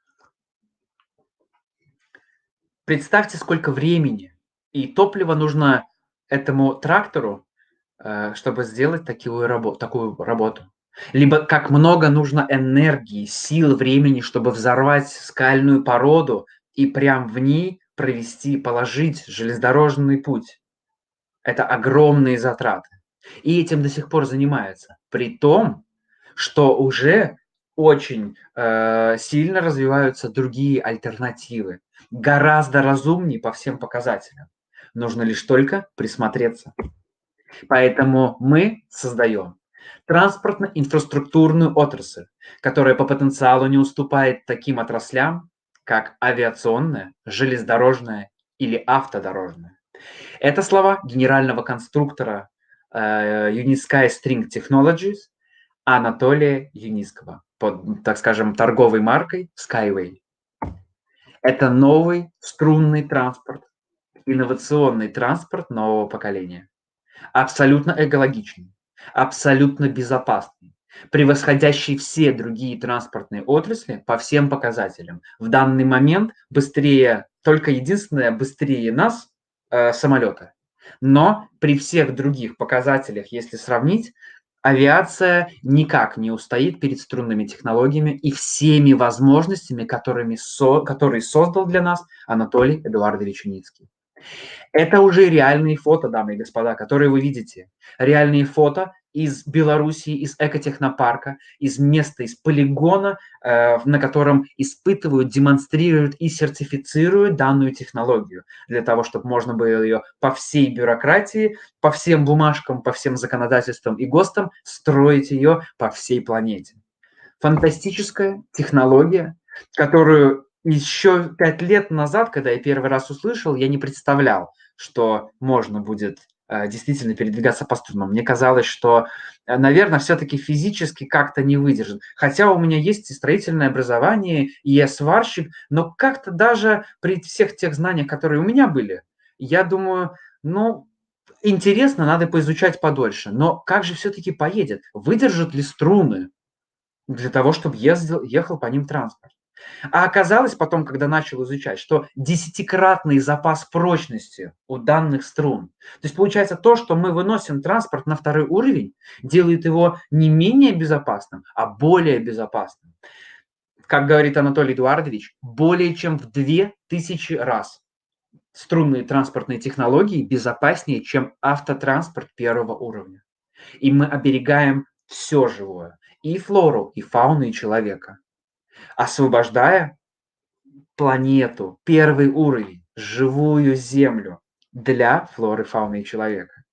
Представьте, сколько времени и топлива нужно этому трактору, э, чтобы сделать такую рабо такую работу. Либо как много нужно энергии, сил, времени, чтобы взорвать скальную породу и прям в ней провести, положить железнодорожный путь. Это огромные затраты. И этим до сих пор занимаются. При том, что уже очень, э, сильно развиваются другие альтернативы, гораздо разумнее по всем показателям. Нужно лишь только присмотреться. Поэтому мы создаем транспортно-инфраструктурную отрасль, которая по потенциалу не уступает таким отраслям, как авиационная, железнодорожная или автодорожная. Это слова генерального конструктора э, Unisky String Technologies Анатолия Юницкого под, так скажем, торговой маркой Skyway. Это новый струнный транспорт, инновационный транспорт нового поколения. Абсолютно экологичный, абсолютно безопасный, превосходящий все другие транспортные отрасли по всем показателям. В данный момент быстрее, только единственное, быстрее нас э, самолета. Но при всех других показателях, если сравнить, авиация никак не устоит перед струнными технологиями и всеми возможностями, которыми со, которые создал для нас Анатолий Эдуардович Юницкий. Это уже реальные фото, дамы и господа, которые вы видите. Реальные фото из Белоруссии, из экотехнопарка, из места, из полигона, э, на котором испытывают, демонстрируют и сертифицируют данную технологию, для того, чтобы можно было ее по всей бюрократии, по всем бумажкам, по всем законодательствам и ГОСТам строить ее по всей планете. Фантастическая технология, которую еще пять лет назад, когда я первый раз услышал, я не представлял, что можно будет э, действительно передвигаться по струнам. Мне казалось, что, э, наверное, все-таки физически как-то не выдержит. Хотя у меня есть и строительное образование, и я сварщик, но как-то даже при всех тех знаниях, которые у меня были, я думаю, ну, интересно, надо поизучать подольше. Но как же все-таки поедет? Выдержат ли струны для того, чтобы ездил, ехал по ним транспорт? А оказалось потом, когда начал изучать, что десятикратный запас прочности у данных струн. То есть получается, то, что мы выносим транспорт на второй уровень, делает его не менее безопасным, а более безопасным. Как говорит Анатолий Эдуардович, более чем в две тысячи раз струнные транспортные технологии безопаснее, чем автотранспорт первого уровня. И мы оберегаем все живое, и флору, и фауну, и человека, освобождая планету, первый уровень, живую Землю для флоры, фауны и человека.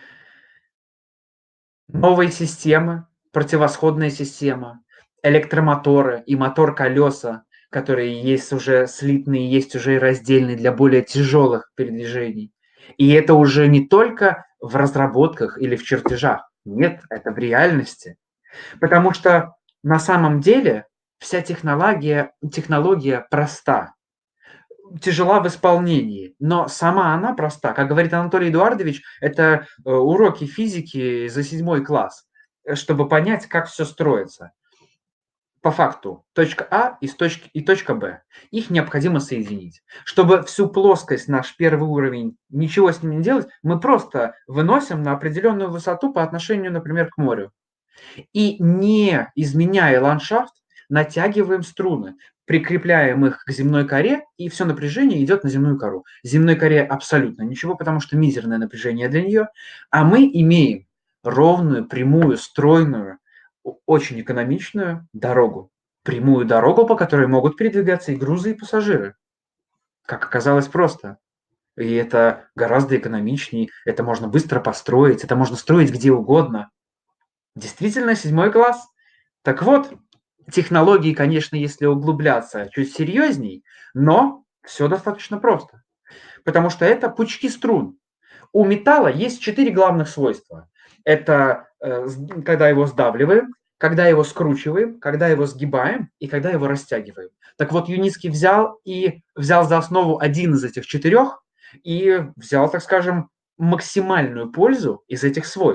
Новые системы, противосходная система, электромоторы и мотор-колеса, которые есть уже слитные, есть уже и раздельные для более тяжелых передвижений. И это уже не только в разработках или в чертежах. Нет, это в реальности. Потому что на самом деле вся технология, технология проста, тяжела в исполнении, но сама она проста. Как говорит Анатолий Эдуардович, это э, уроки физики за седьмой класс, э, чтобы понять, как все строится. По факту, точка А и, точки, и точка Б. Их необходимо соединить. Чтобы всю плоскость, наш первый уровень, ничего с ним не делать, мы просто выносим на определенную высоту по отношению, например, к морю. И не изменяя ландшафт, натягиваем струны, прикрепляем их к земной коре, и все напряжение идет на земную кору. Земной коре абсолютно ничего, потому что мизерное напряжение для нее, а мы имеем ровную, прямую, стройную, очень экономичную дорогу. Прямую дорогу, по которой могут передвигаться и грузы, и пассажиры. Как оказалось, просто. И это гораздо экономичнее, это можно быстро построить, это можно строить где угодно. Действительно, седьмой класс. Так вот, технологии, конечно, если углубляться, чуть серьезней, но все достаточно просто. Потому что это пучки струн. У металла есть четыре главных свойства. Это э, когда его сдавливаем, когда его скручиваем, когда его сгибаем и когда его растягиваем. Так вот, Юницкий взял и взял за основу один из этих четырех и взял, так скажем, максимальную пользу из этих свойств.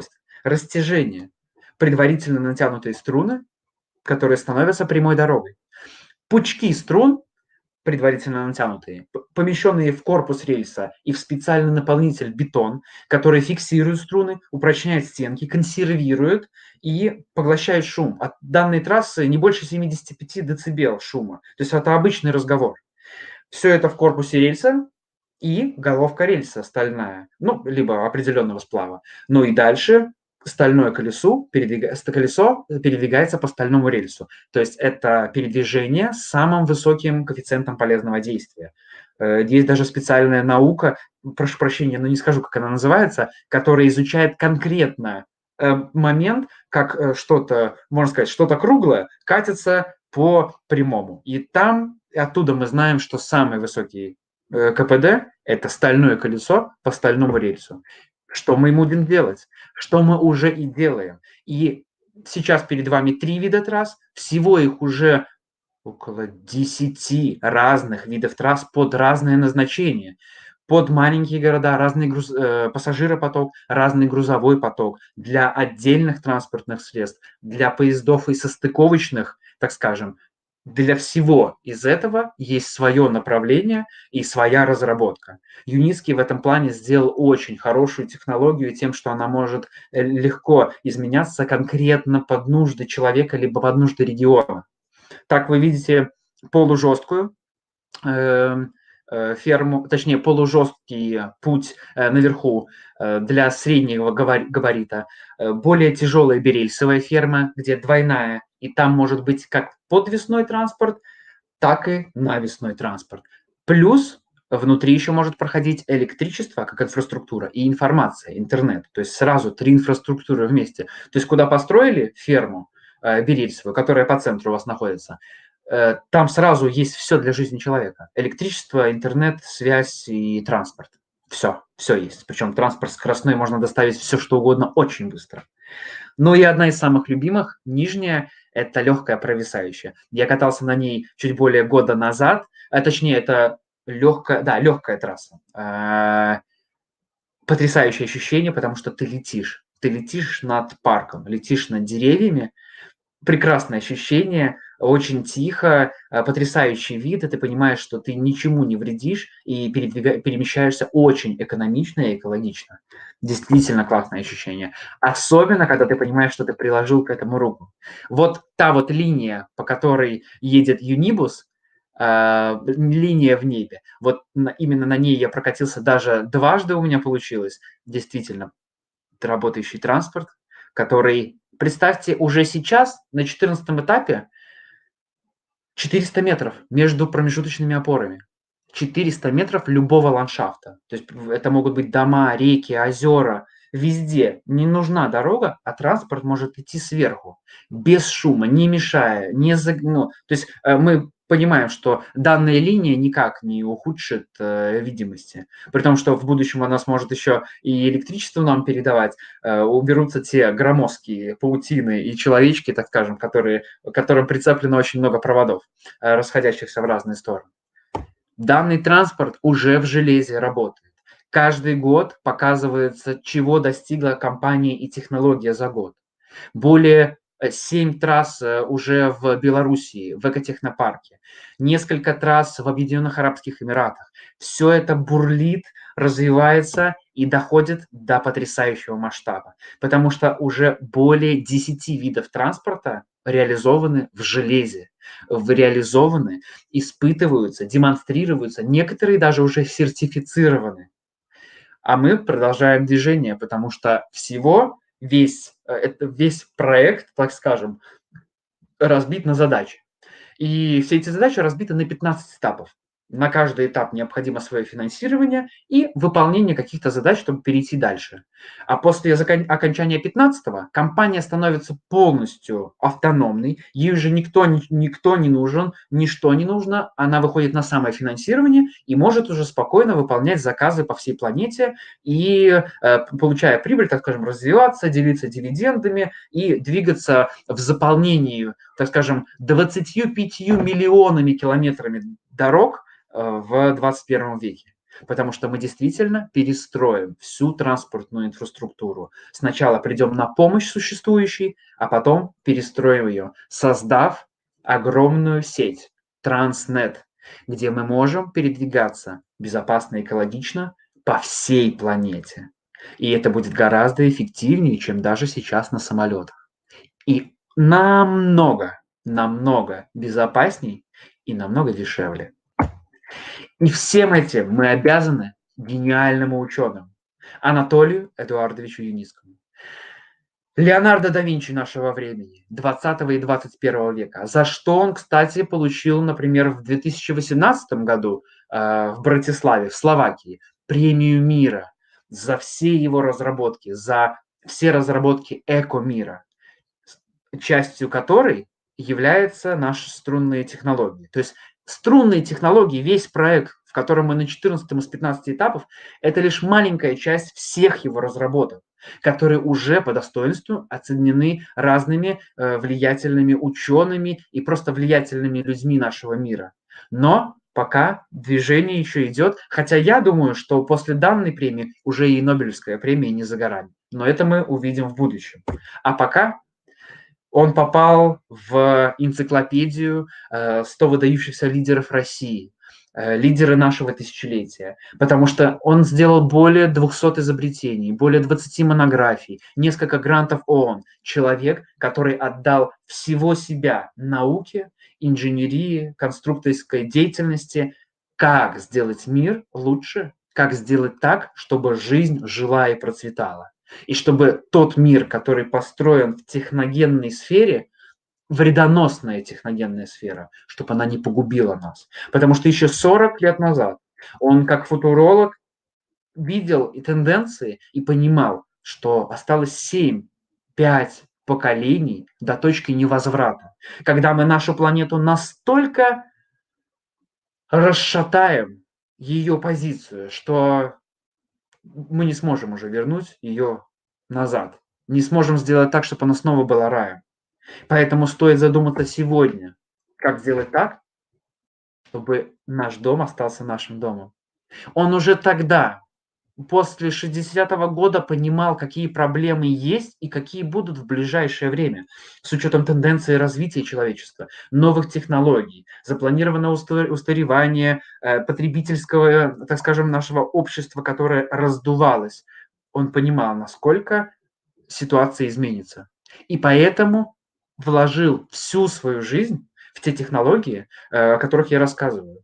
растяжение, предварительно натянутые струны, которые становятся прямой дорогой. Пучки струн, предварительно натянутые, помещенные в корпус рельса и в специальный наполнитель бетон, который фиксирует струны, упрочняет стенки, консервирует и поглощает шум. От данной трассы не больше семидесяти пяти децибел шума. То есть это обычный разговор. Все это в корпусе рельса и головка рельса стальная, ну, либо определенного сплава. Ну и дальше стальное колесо, передвига... колесо передвигается по стальному рельсу. То есть это передвижение с самым высоким коэффициентом полезного действия. Есть даже специальная наука, прошу прощения, но не скажу, как она называется, которая изучает конкретно момент, как что-то, можно сказать, что-то круглое катится по прямому. И там, оттуда мы знаем, что самый высокий КПД – это стальное колесо по стальному рельсу. Что мы будем делать? Что мы уже и делаем. И сейчас перед вами три вида трасс. Всего их уже около десяти разных видов трасс под разное назначение. Под маленькие города разный груз, э, пассажиропоток, разный грузовой поток. Для отдельных транспортных средств, для поездов и состыковочных, так скажем. Для всего из этого есть свое направление и своя разработка. Юницкий в этом плане сделал очень хорошую технологию тем, что она может легко изменяться конкретно под нужды человека либо под нужды региона. Так вы видите полужесткую э, ферму, точнее полужесткий путь наверху для среднего габарита, более тяжелая берельсовая ферма, где двойная, и там может быть как подвесной транспорт, так и навесной транспорт. Плюс внутри еще может проходить электричество как инфраструктура и информация, интернет. То есть сразу три инфраструктуры вместе. То есть куда построили ферму берельсовую, которая по центру у вас находится, там сразу есть все для жизни человека. Электричество, интернет, связь и транспорт. Все, все есть. Причем транспорт скоростной можно доставить все, что угодно очень быстро. Ну и одна из самых любимых, нижняя, это легкая провисающая. Я катался на ней чуть более года назад, а точнее это легкая, да, легкая трасса. А, потрясающее ощущение, потому что ты летишь. Ты летишь над парком, летишь над деревьями. Прекрасное ощущение, очень тихо, потрясающий вид, и ты понимаешь, что ты ничему не вредишь и передвига... перемещаешься очень экономично и экологично. Действительно классное ощущение. Особенно, когда ты понимаешь, что ты приложил к этому руку. Вот та вот линия, по которой едет Юнибус, э, линия в небе, вот на, именно на ней я прокатился даже дважды, у меня получилось. Действительно, работающий транспорт, который... Представьте, уже сейчас на четырнадцатом этапе четыреста метров между промежуточными опорами. четыреста метров любого ландшафта. То есть это могут быть дома, реки, озера. Везде не нужна дорога, а транспорт может идти сверху, без шума, не мешая, не заг... ну, то есть мы понимаем, что данная линия никак не ухудшит э, видимости, при том, что в будущем она сможет еще и электричество нам передавать, э, уберутся те громоздкие паутины и человечки, так скажем, которые, к которым прицеплено очень много проводов, э, расходящихся в разные стороны. Данный транспорт уже в железе работает. Каждый год показывается, чего достигла компания и технология за год. Более семь трасс уже в Белоруссии, в экотехнопарке, несколько трасс в Объединенных Арабских Эмиратах. Все это бурлит, развивается и доходит до потрясающего масштаба, потому что уже более десяти видов транспорта реализованы в железе, реализованы, испытываются, демонстрируются, некоторые даже уже сертифицированы. А мы продолжаем движение, потому что всего весь, весь проект, так скажем, разбит на задачи. И все эти задачи разбиты на пятнадцать этапов. На каждый этап необходимо свое финансирование и выполнение каких-то задач, чтобы перейти дальше. А после окончания пятнадцатого компания становится полностью автономной, ей уже никто, никто не нужен, ничто не нужно, она выходит на самофинансирование и может уже спокойно выполнять заказы по всей планете и, получая прибыль, так скажем, развиваться, делиться дивидендами и двигаться в заполнении, так скажем, двадцатью пятью миллионами километрами дорог в двадцать первом веке. потому что мы действительно перестроим всю транспортную инфраструктуру. Сначала придем на помощь существующей, а потом перестроим ее, создав огромную сеть Транснет, где мы можем передвигаться безопасно и экологично по всей планете. И это будет гораздо эффективнее, чем даже сейчас на самолетах. И намного, намного безопасней и намного дешевле. И всем этим мы обязаны гениальному ученому Анатолию Эдуардовичу Юницкому. Леонардо да Винчи нашего времени, двадцатого и двадцать первого века, за что он, кстати, получил, например, в две тысячи восемнадцатом году э, в Братиславе, в Словакии, премию мира за все его разработки, за все разработки эко-мира, частью которой являются наши струнные технологии. То есть струнные технологии, весь проект, в котором мы на четырнадцатом из пятнадцати этапов, это лишь маленькая часть всех его разработок, которые уже по достоинству оценены разными э, влиятельными учеными и просто влиятельными людьми нашего мира. Но пока движение еще идет, хотя я думаю, что после данной премии уже и Нобелевская премия не за горами. Но это мы увидим в будущем. А пока он попал в энциклопедию э, сто выдающихся лидеров России, э, лидеры нашего тысячелетия, потому что он сделал более двухсот изобретений, более двадцати монографий, несколько грантов ООН. Человек, который отдал всего себя науке, инженерии, конструкторской деятельности, как сделать мир лучше, как сделать так, чтобы жизнь жила и процветала. И чтобы тот мир, который построен в техногенной сфере, вредоносная техногенная сфера, чтобы она не погубила нас. Потому что еще сорок лет назад он, как футуролог, видел и тенденции и понимал, что осталось семь-пять поколений до точки невозврата, когда мы нашу планету настолько расшатаем ее позицию, что мы не сможем уже вернуть ее назад. Не сможем сделать так, чтобы она снова была раем. Поэтому стоит задуматься сегодня, как сделать так, чтобы наш дом остался нашим домом. Он уже тогда, после шестидесятого года, понимал, какие проблемы есть и какие будут в ближайшее время, с учетом тенденции развития человечества, новых технологий, запланированного устаревания потребительского, так скажем, нашего общества, которое раздувалось. Он понимал, насколько ситуация изменится. И поэтому вложил всю свою жизнь в те технологии, о которых я рассказываю.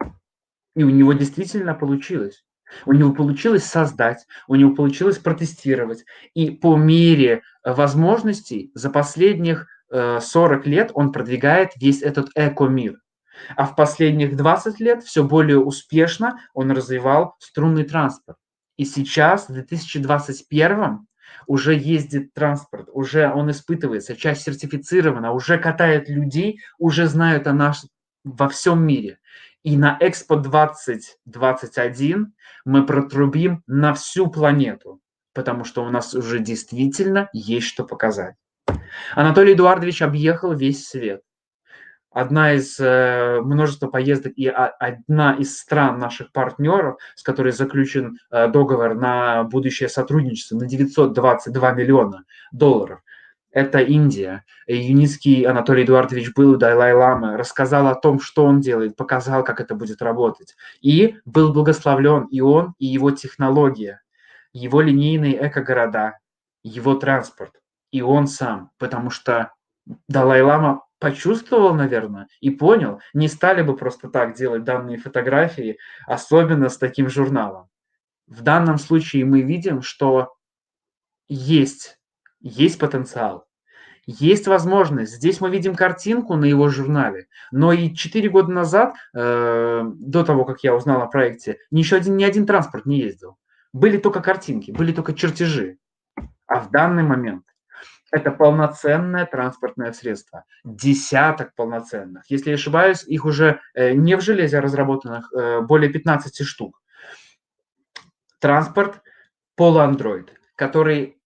И у него действительно получилось. У него получилось создать, у него получилось протестировать. И по мере возможностей за последних сорок лет он продвигает весь этот эко-мир. А в последних двадцать лет все более успешно он развивал струнный транспорт. И сейчас, в две тысячи двадцать первом, уже ездит транспорт, уже он испытывается, часть сертифицирована, уже катает людей, уже знают о нас во всем мире. И на Экспо двадцать двадцать один мы протрубим на всю планету, потому что у нас уже действительно есть что показать. Анатолий Эдуардович объехал весь свет. Одна из э, множества поездок и а, одна из стран наших партнеров, с которой заключен э, договор на будущее сотрудничество на девятьсот двадцать два миллиона долларов, это Индия. И Юницкий Анатолий Эдуардович был у Далай-ламы, рассказал о том, что он делает, показал, как это будет работать. И был благословлен и он, и его технология, его линейные эко-города, его транспорт, и он сам, потому что Далай-лама почувствовал, наверное, и понял, не стали бы просто так делать данные фотографии, особенно с таким журналом. В данном случае мы видим, что есть, есть потенциал, есть возможность. Здесь мы видим картинку на его журнале, но и четыре года назад, э, до того, как я узнал о проекте, ни, еще один, ни один транспорт не ездил. Были только картинки, были только чертежи. А в данный момент это полноценное транспортное средство. Десяток полноценных. Если я ошибаюсь, их уже не в железе разработанных более пятнадцати штук. Транспорт полуандроид, который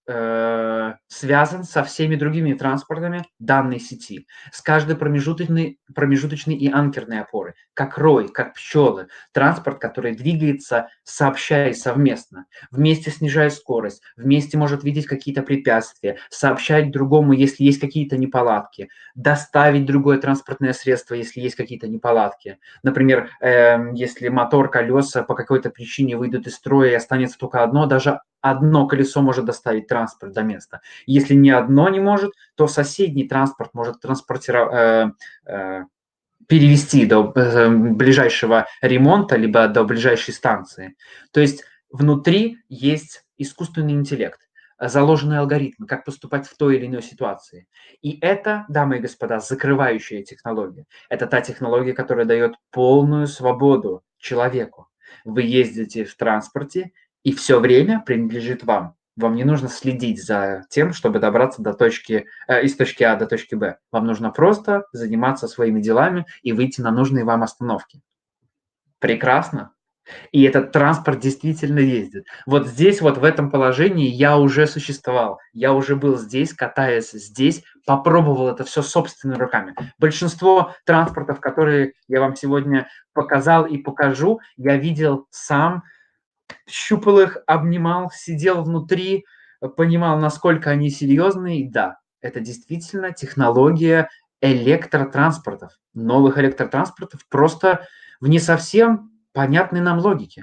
э, связан со всеми другими транспортами данной сети, с каждой промежуточной, промежуточной и анкерной опоры, как рой, как пчелы. Транспорт, который двигается сообща и совместно, вместе снижая скорость, вместе может видеть какие-то препятствия, сообщать другому, если есть какие-то неполадки, доставить другое транспортное средство, если есть какие-то неполадки. Например, э, если мотор, колеса по какой-то причине выйдут из строя и останется только одно, даже одно колесо может доставить транспорт до места. Если ни одно не может, то соседний транспорт может транспортировать, э, э, перевести до э, ближайшего ремонта, либо до ближайшей станции. То есть внутри есть искусственный интеллект, заложенные алгоритмы, как поступать в той или иной ситуации. И это, дамы и господа, закрывающая технология. Это та технология, которая дает полную свободу человеку. Вы ездите в транспорте, и все время принадлежит вам. Вам не нужно следить за тем, чтобы добраться до точки, э, из точки А до точки Б. Вам нужно просто заниматься своими делами и выйти на нужные вам остановки. Прекрасно. И этот транспорт действительно ездит. Вот здесь, вот в этом положении я уже существовал. Я уже был здесь, катаясь здесь, попробовал это все собственными руками. Большинство транспортов, которые я вам сегодня показал и покажу, я видел сам, щупал их, обнимал, сидел внутри, понимал, насколько они серьезные. И да, это действительно технология электротранспортов, новых электротранспортов, просто в не совсем понятной нам логике.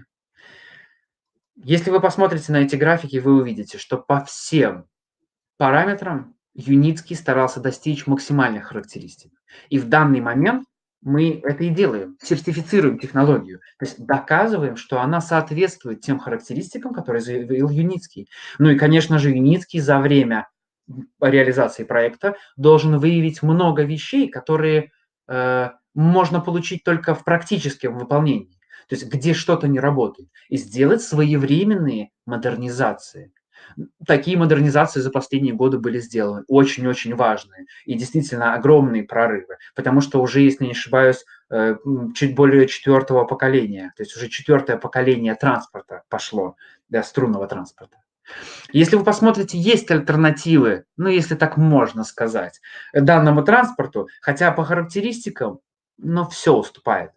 Если вы посмотрите на эти графики, вы увидите, что по всем параметрам Юницкий старался достичь максимальных характеристик. И в данный момент мы это и делаем, сертифицируем технологию, то есть доказываем, что она соответствует тем характеристикам, которые заявил Юницкий. Ну и, конечно же, Юницкий за время реализации проекта должен выявить много вещей, которые э, можно получить только в практическом выполнении, то есть где что-то не работает, и сделать своевременные модернизации. Такие модернизации за последние годы были сделаны, очень-очень важные и действительно огромные прорывы, потому что уже, если не ошибаюсь, чуть более четвертого поколения, то есть уже четвертое поколение транспорта пошло, да, струнного транспорта. Если вы посмотрите, есть альтернативы, ну, если так можно сказать, данному транспорту, хотя по характеристикам, но все уступает.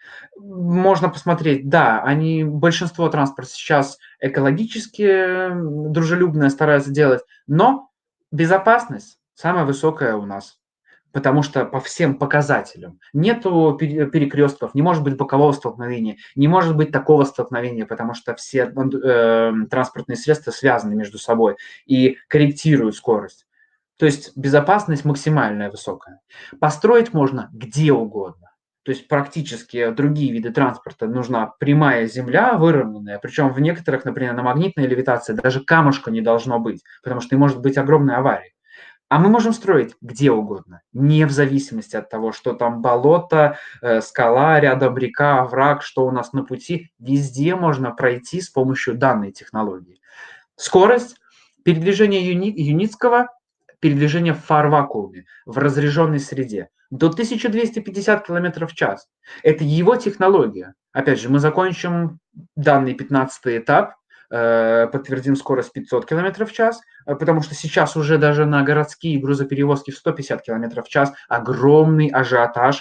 Можно посмотреть, да, они, большинство транспорта сейчас экологически дружелюбное стараются делать, но безопасность самая высокая у нас, потому что по всем показателям нету перекрестков, не может быть бокового столкновения, не может быть такого столкновения, потому что все э, транспортные средства связаны между собой и корректируют скорость. То есть безопасность максимальная высокая. Построить можно где угодно. То есть практически другие виды транспорта нужна прямая земля, выровненная, причем в некоторых, например, на магнитной левитации даже камушка не должно быть, потому что и может быть огромная авария. А мы можем строить где угодно, не в зависимости от того, что там болото, э, скала, рядом река, овраг, что у нас на пути. Везде можно пройти с помощью данной технологии. Скорость передвижения юни, Юницкого, передвижение в фар-вакууме, в разряженной среде до тысячи двухсот пятидесяти километров в час. Это его технология. Опять же, мы закончим данный пятнадцатый этап, подтвердим скорость пятьсот километров в час, потому что сейчас уже даже на городские грузоперевозки в сто пятьдесят километров в час огромный ажиотаж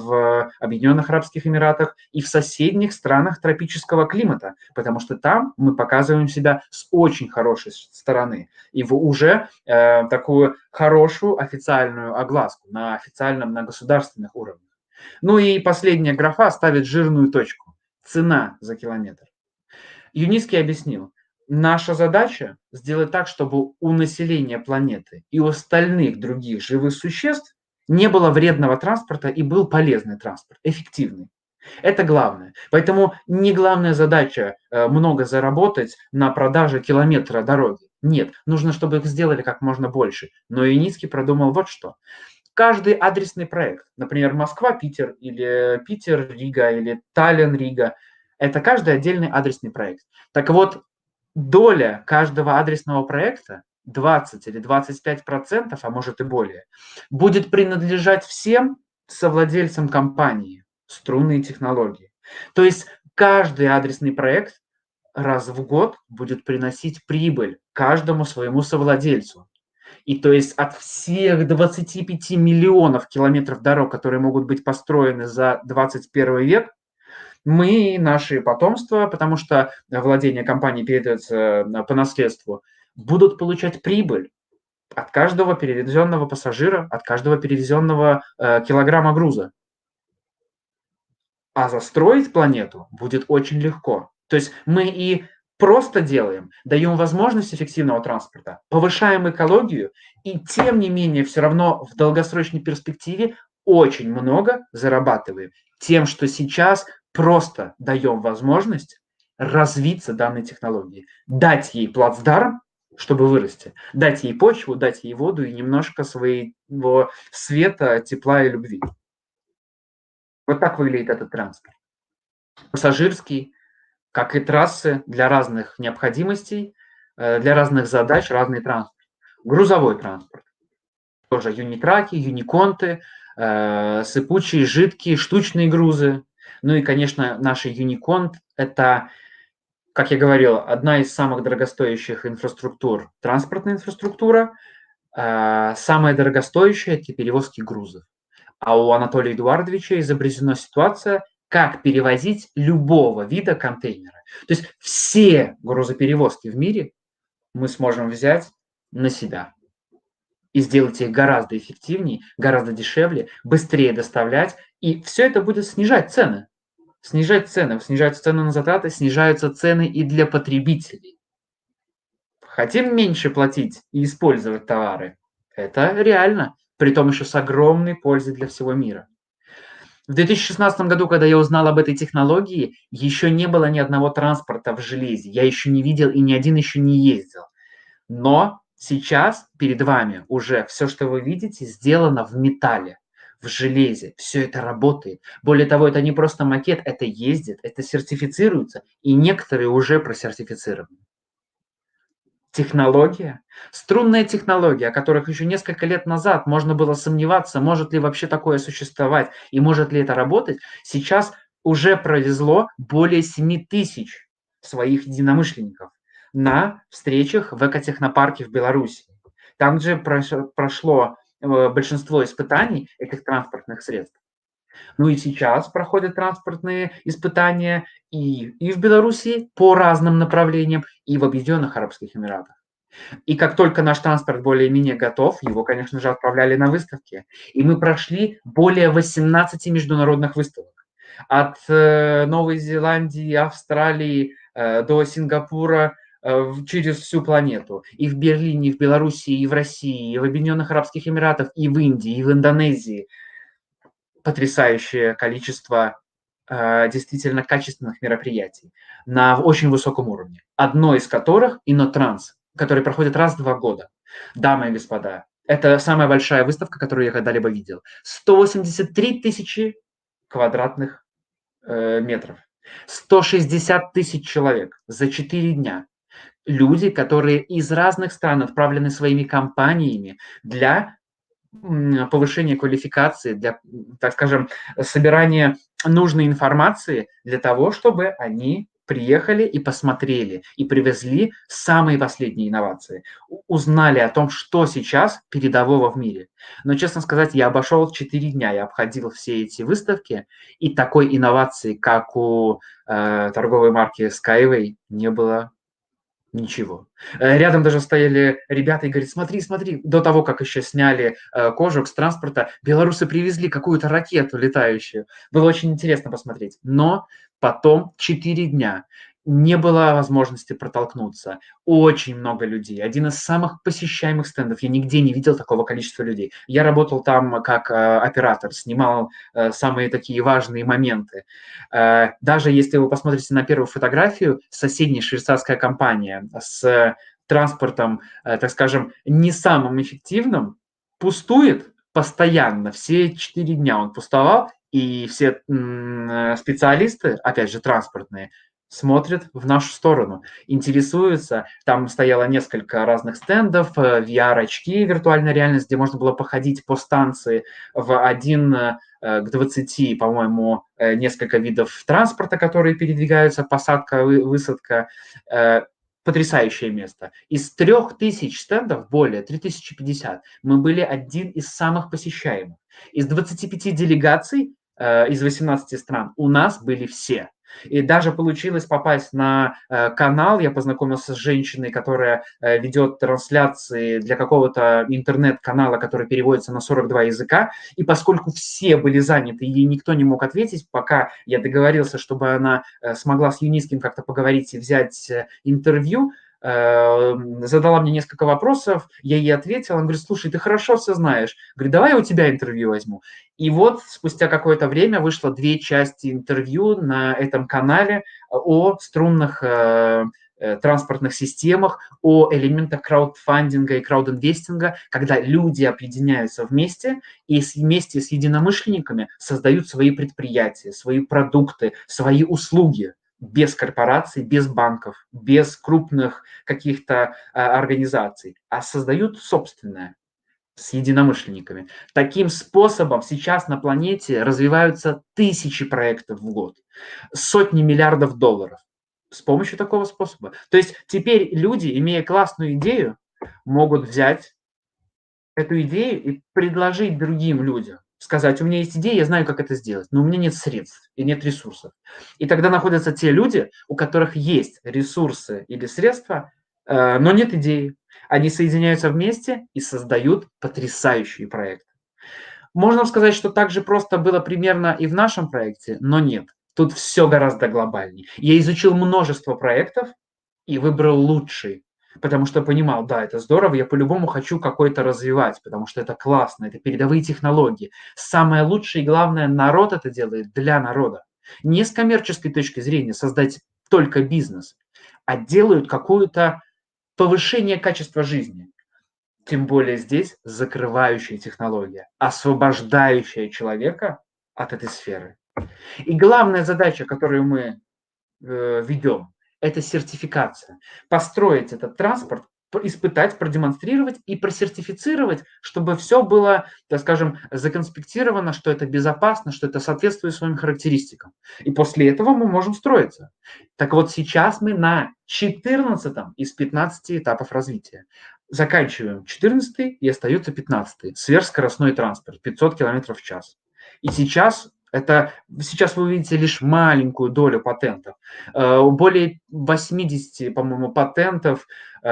в Объединенных Арабских Эмиратах и в соседних странах тропического климата, потому что там мы показываем себя с очень хорошей стороны и в уже э, такую хорошую официальную огласку на официальном, на государственных уровнях. Ну и последняя графа ставит жирную точку. Цена за километр. Юницкий объяснил, наша задача сделать так, чтобы у населения планеты и у остальных других живых существ не было вредного транспорта и был полезный транспорт, эффективный. Это главное. Поэтому не главная задача э, много заработать на продаже километра дороги. Нет, нужно, чтобы их сделали как можно больше. Но Юницкий продумал вот что. Каждый адресный проект, например, Москва-Питер или Питер-Рига или Таллин-Рига, это каждый отдельный адресный проект. Так вот, доля каждого адресного проекта, двадцать или двадцать пять процентов, а может и более, будет принадлежать всем совладельцам компании струнные технологии. То есть каждый адресный проект раз в год будет приносить прибыль каждому своему совладельцу. И то есть от всех двадцати пяти миллионов километров дорог, которые могут быть построены за двадцать первый век, мы и наши потомства, потому что владение компанией передается по наследству, будут получать прибыль от каждого перевезенного пассажира, от каждого перевезенного э, килограмма груза. А застроить планету будет очень легко. То есть мы и просто делаем, даем возможность эффективного транспорта, повышаем экологию, и тем не менее все равно в долгосрочной перспективе очень много зарабатываем тем, что сейчас просто даем возможность развиться данной технологии, дать ей плацдарм, чтобы вырасти, дать ей почву, дать ей воду и немножко своего света, тепла и любви. Вот так выглядит этот транспорт. Пассажирский, как и трассы для разных необходимостей, для разных задач, разный транспорт. Грузовой транспорт. Тоже юнитраки, юниконты, сыпучие, жидкие, штучные грузы. Ну и, конечно, наши юниконт – это, как я говорил, одна из самых дорогостоящих инфраструктур, транспортная инфраструктура. Самая дорогостоящая – это перевозки грузов. А у Анатолия Эдуардовича изобретена ситуация, как перевозить любого вида контейнера. То есть все грузоперевозки в мире мы сможем взять на себя и сделать их гораздо эффективнее, гораздо дешевле, быстрее доставлять, и все это будет снижать цены. Снижать цены, снижаются цены на затраты, снижаются цены и для потребителей. Хотим меньше платить и использовать товары? Это реально, притом еще с огромной пользой для всего мира. В две тысячи шестнадцатом году, когда я узнал об этой технологии, еще не было ни одного транспорта в железе. Я еще не видел и ни один еще не ездил. Но сейчас перед вами уже все, что вы видите, сделано в металле, в железе. Все это работает. Более того, это не просто макет, это ездит, это сертифицируется, и некоторые уже просертифицированы. Технология, струнная технология, о которых еще несколько лет назад можно было сомневаться, может ли вообще такое существовать и может ли это работать, сейчас уже провезло более семи тысяч своих единомышленников на встречах в экотехнопарке в Беларуси. Там же прошло большинство испытаний этих транспортных средств. Ну и сейчас проходят транспортные испытания и, и в Беларуси по разным направлениям, и в Объединенных Арабских Эмиратах. И как только наш транспорт более-менее готов, его, конечно же, отправляли на выставки. И мы прошли более восемнадцати международных выставок. От э, Новой Зеландии, Австралии э, до Сингапура, э, через всю планету. И в Берлине, и в Беларуси, и в России, и в Объединенных Арабских Эмиратах, и в Индии, и в Индонезии. Потрясающее количество э, действительно качественных мероприятий на очень высоком уровне. Одно из которых Иннотранс, который проходит раз в два года. Дамы и господа, это самая большая выставка, которую я когда-либо видел. сто восемьдесят три тысячи квадратных э, метров. сто шестьдесят тысяч человек за четыре дня. Люди, которые из разных стран отправлены своими компаниями для повышения квалификации, для, так скажем, собирания нужной информации для того, чтобы они приехали и посмотрели, и привезли самые последние инновации, узнали о том, что сейчас передового в мире. Но, честно сказать, я обошел четыре дня, я обходил все эти выставки, и такой инновации, как у э, торговой марки Skyway, не было. Ничего. Рядом даже стояли ребята и говорят, смотри, смотри, до того, как еще сняли э, кожух с транспорта, белорусы привезли какую-то ракету летающую. Было очень интересно посмотреть. Но потом четыре дня не было возможности протолкнуться. Очень много людей. Один из самых посещаемых стендов. Я нигде не видел такого количества людей. Я работал там как э, оператор, снимал э, самые такие важные моменты. Э, даже если вы посмотрите на первую фотографию, соседняя швейцарская компания с транспортом, э, так скажем, не самым эффективным, пустует постоянно. Все четыре дня он пустовал, и все м, специалисты, опять же, транспортные, смотрят в нашу сторону, интересуются. Там стояло несколько разных стендов, э, V R-очки, виртуальная реальность, где можно было походить по станции в один э, к двадцати, по-моему, э, несколько видов транспорта, которые передвигаются, посадка, вы- высадка. Э, Потрясающее место. Из трех тысяч стендов, более три тысячи пятьдесят, мы были один из самых посещаемых. Из двадцати пяти делегаций э, из восемнадцати стран у нас были все. И даже получилось попасть на э, канал. Я познакомился с женщиной, которая э, ведет трансляции для какого-то интернет-канала, который переводится на сорок два языка. И поскольку все были заняты, и ей никто не мог ответить, пока я договорился, чтобы она э, смогла с Юниским как-то поговорить и взять э, интервью, э, задала мне несколько вопросов, я ей ответил, она говорит: слушай, ты хорошо все знаешь. Говорит, давай я у тебя интервью возьму. И вот спустя какое-то время вышло две части интервью на этом канале о струнных э, э, транспортных системах, о элементах краудфандинга и краудинвестинга, когда люди объединяются вместе и с- вместе с единомышленниками создают свои предприятия, свои продукты, свои услуги без корпораций, без банков, без крупных каких-то а, организаций, а создают собственное с единомышленниками. Таким способом сейчас на планете развиваются тысячи проектов в год, сотни миллиардов долларов с помощью такого способа. То есть теперь люди, имея классную идею, могут взять эту идею и предложить другим людям. Сказать, у меня есть идея, я знаю, как это сделать, но у меня нет средств и нет ресурсов. И тогда находятся те люди, у которых есть ресурсы или средства, э, но нет идеи. Они соединяются вместе и создают потрясающий проект. Можно сказать, что так же просто было примерно и в нашем проекте, но нет. Тут все гораздо глобальнее. Я изучил множество проектов и выбрал лучший, потому что понимал, да, это здорово, я по-любому хочу какой-то развивать, потому что это классно, это передовые технологии. Самое лучшее и главное, народ это делает для народа. Не с коммерческой точки зрения создать только бизнес, а делают какое-то повышение качества жизни. Тем более здесь закрывающая технология, освобождающая человека от этой сферы. И главная задача, которую мы э, ведем, это сертификация. Построить этот транспорт, испытать, продемонстрировать и просертифицировать, чтобы все было, так скажем, законспектировано, что это безопасно, что это соответствует своим характеристикам. И после этого мы можем строиться. Так вот, сейчас мы на четырнадцатом из пятнадцати этапов развития. Заканчиваем четырнадцатый и остается пятнадцатый. Сверхскоростной транспорт, пятьсот километров в час. И сейчас это, сейчас вы увидите лишь маленькую долю патентов. Более восьмидесяти, по-моему, патентов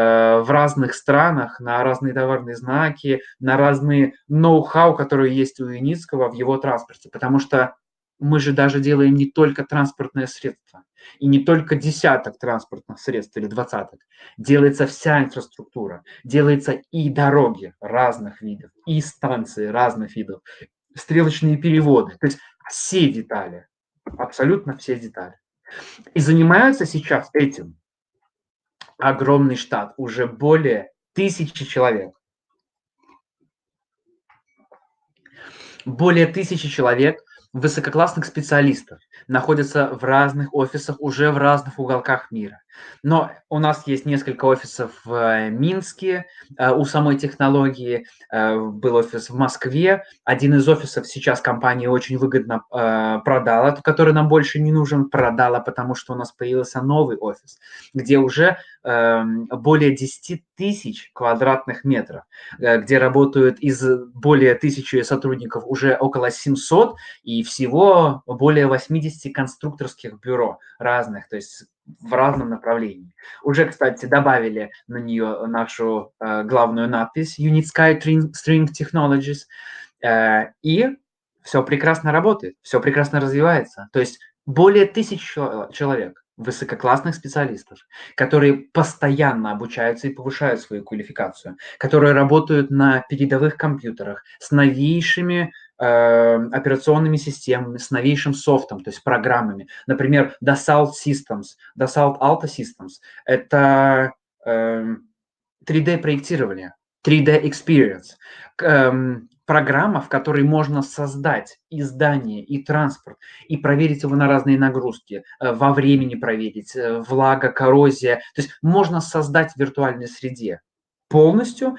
в разных странах на разные товарные знаки, на разные ноу-хау, которые есть у Юницкого в его транспорте. Потому что мы же даже делаем не только транспортное средство, и не только десяток транспортных средств или двадцаток. Делается вся инфраструктура, делаются и дороги разных видов, и станции разных видов, стрелочные переводы. То есть все детали, абсолютно все детали. И занимаются сейчас этим огромный штат, уже более тысячи человек. Более тысячи человек, высококлассных специалистов, находятся в разных офисах, уже в разных уголках мира. Но у нас есть несколько офисов в Минске, у самой технологии был офис в Москве. Один из офисов сейчас компания очень выгодно продала, который нам больше не нужен, продала, потому что у нас появился новый офис, где уже более десяти тысяч квадратных метров, где работают из более тысячи сотрудников уже около семисот, и всего более восьмидесяти конструкторских бюро разных, то есть в разном направлении. Уже, кстати, добавили на нее нашу э, главную надпись Unitsky String Technologies, э, и все прекрасно работает, все прекрасно развивается. То есть более тысячи человек, высококлассных специалистов, которые постоянно обучаются и повышают свою квалификацию, которые работают на передовых компьютерах с новейшими э, операционными системами, с новейшим софтом, то есть программами. Например, Dassault Systems, Dassault Alta Systems– это э, три дэ-проектирование, три дэ Experience, э, программа, в которой можно создать и здание, и транспорт, и проверить его на разные нагрузки, э, во времени проверить, э, влага, коррозия. То есть можно создать в виртуальной среде полностью,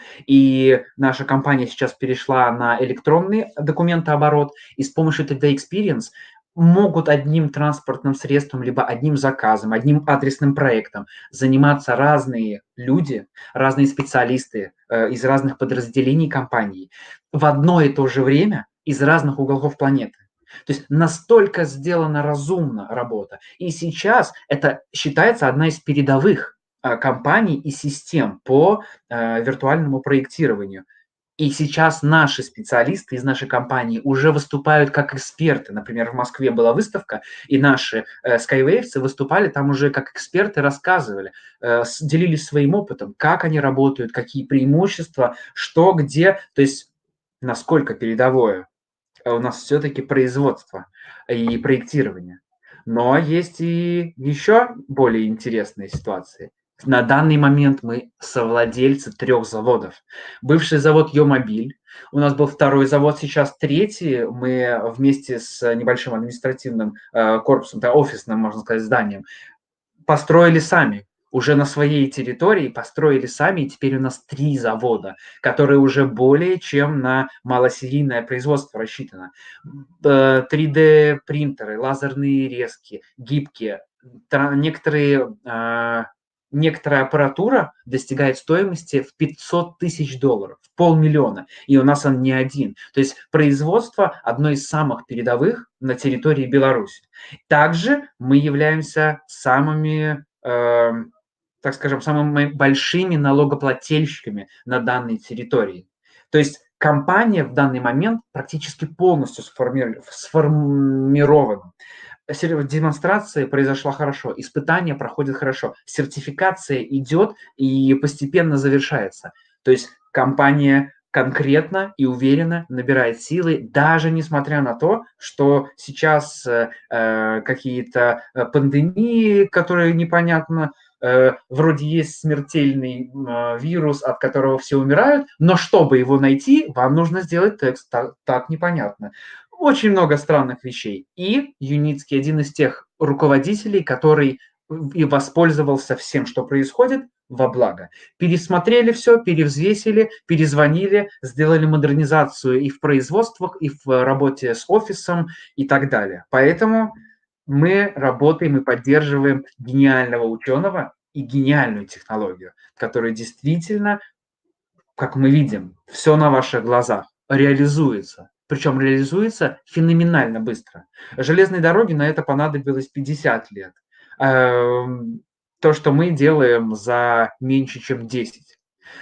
и наша компания сейчас перешла на электронный документооборот, и с помощью ти ди Experience могут одним транспортным средством, либо одним заказом, одним адресным проектом заниматься разные люди, разные специалисты э, из разных подразделений компании в одно и то же время из разных уголков планеты. То есть настолько сделана разумно работа. И сейчас это считается одна из передовых э, компаний и систем по э, виртуальному проектированию. И сейчас наши специалисты из нашей компании уже выступают как эксперты. Например, в Москве была выставка, и наши э, скайвейвцы выступали там уже как эксперты, рассказывали, э, с- делились своим опытом, как они работают, какие преимущества, что, где. То есть насколько передовое э, у нас все-таки производство и проектирование. Но есть и еще более интересные ситуации. На данный момент мы совладельцы трех заводов. Бывший завод «Йомобиль», у нас был второй завод, сейчас третий. Мы вместе с небольшим административным э, корпусом, да, офисным, можно сказать, зданием, построили сами. Уже на своей территории построили сами, и теперь у нас три завода, которые уже более чем на малосерийное производство рассчитано. Э, три дэ принтеры, лазерные резки, гибкие. Тра- Некоторые, а, некоторая аппаратура достигает стоимости в пятьсот тысяч долларов, в полмиллиона, и у нас он не один. То есть производство одно из самых передовых на территории Беларуси. Также мы являемся самыми, э, так скажем, самыми большими налогоплательщиками на данной территории. То есть компания в данный момент практически полностью сформи- сформирована. Сер- Демонстрация произошла хорошо, испытания проходят хорошо, сертификация идет и постепенно завершается. То есть компания конкретно и уверенно набирает силы, даже несмотря на то, что сейчас э, э, какие-то э, пандемии, которые непонятно, э, вроде есть смертельный э, вирус, от которого все умирают, но чтобы его найти, вам нужно сделать тест, так, так непонятно. Очень много странных вещей. И Юницкий один из тех руководителей, который и воспользовался всем, что происходит, во благо. Пересмотрели все, перевзвесили, перезвонили, сделали модернизацию и в производствах, и в работе с офисом и так далее. Поэтому мы работаем и поддерживаем гениального ученого и гениальную технологию, которая действительно, как мы видим, все на ваших глазах реализуется. Причем реализуется феноменально быстро. Железной дороге на это понадобилось пятьдесят лет. Эм, То, что мы делаем за меньше, чем десять.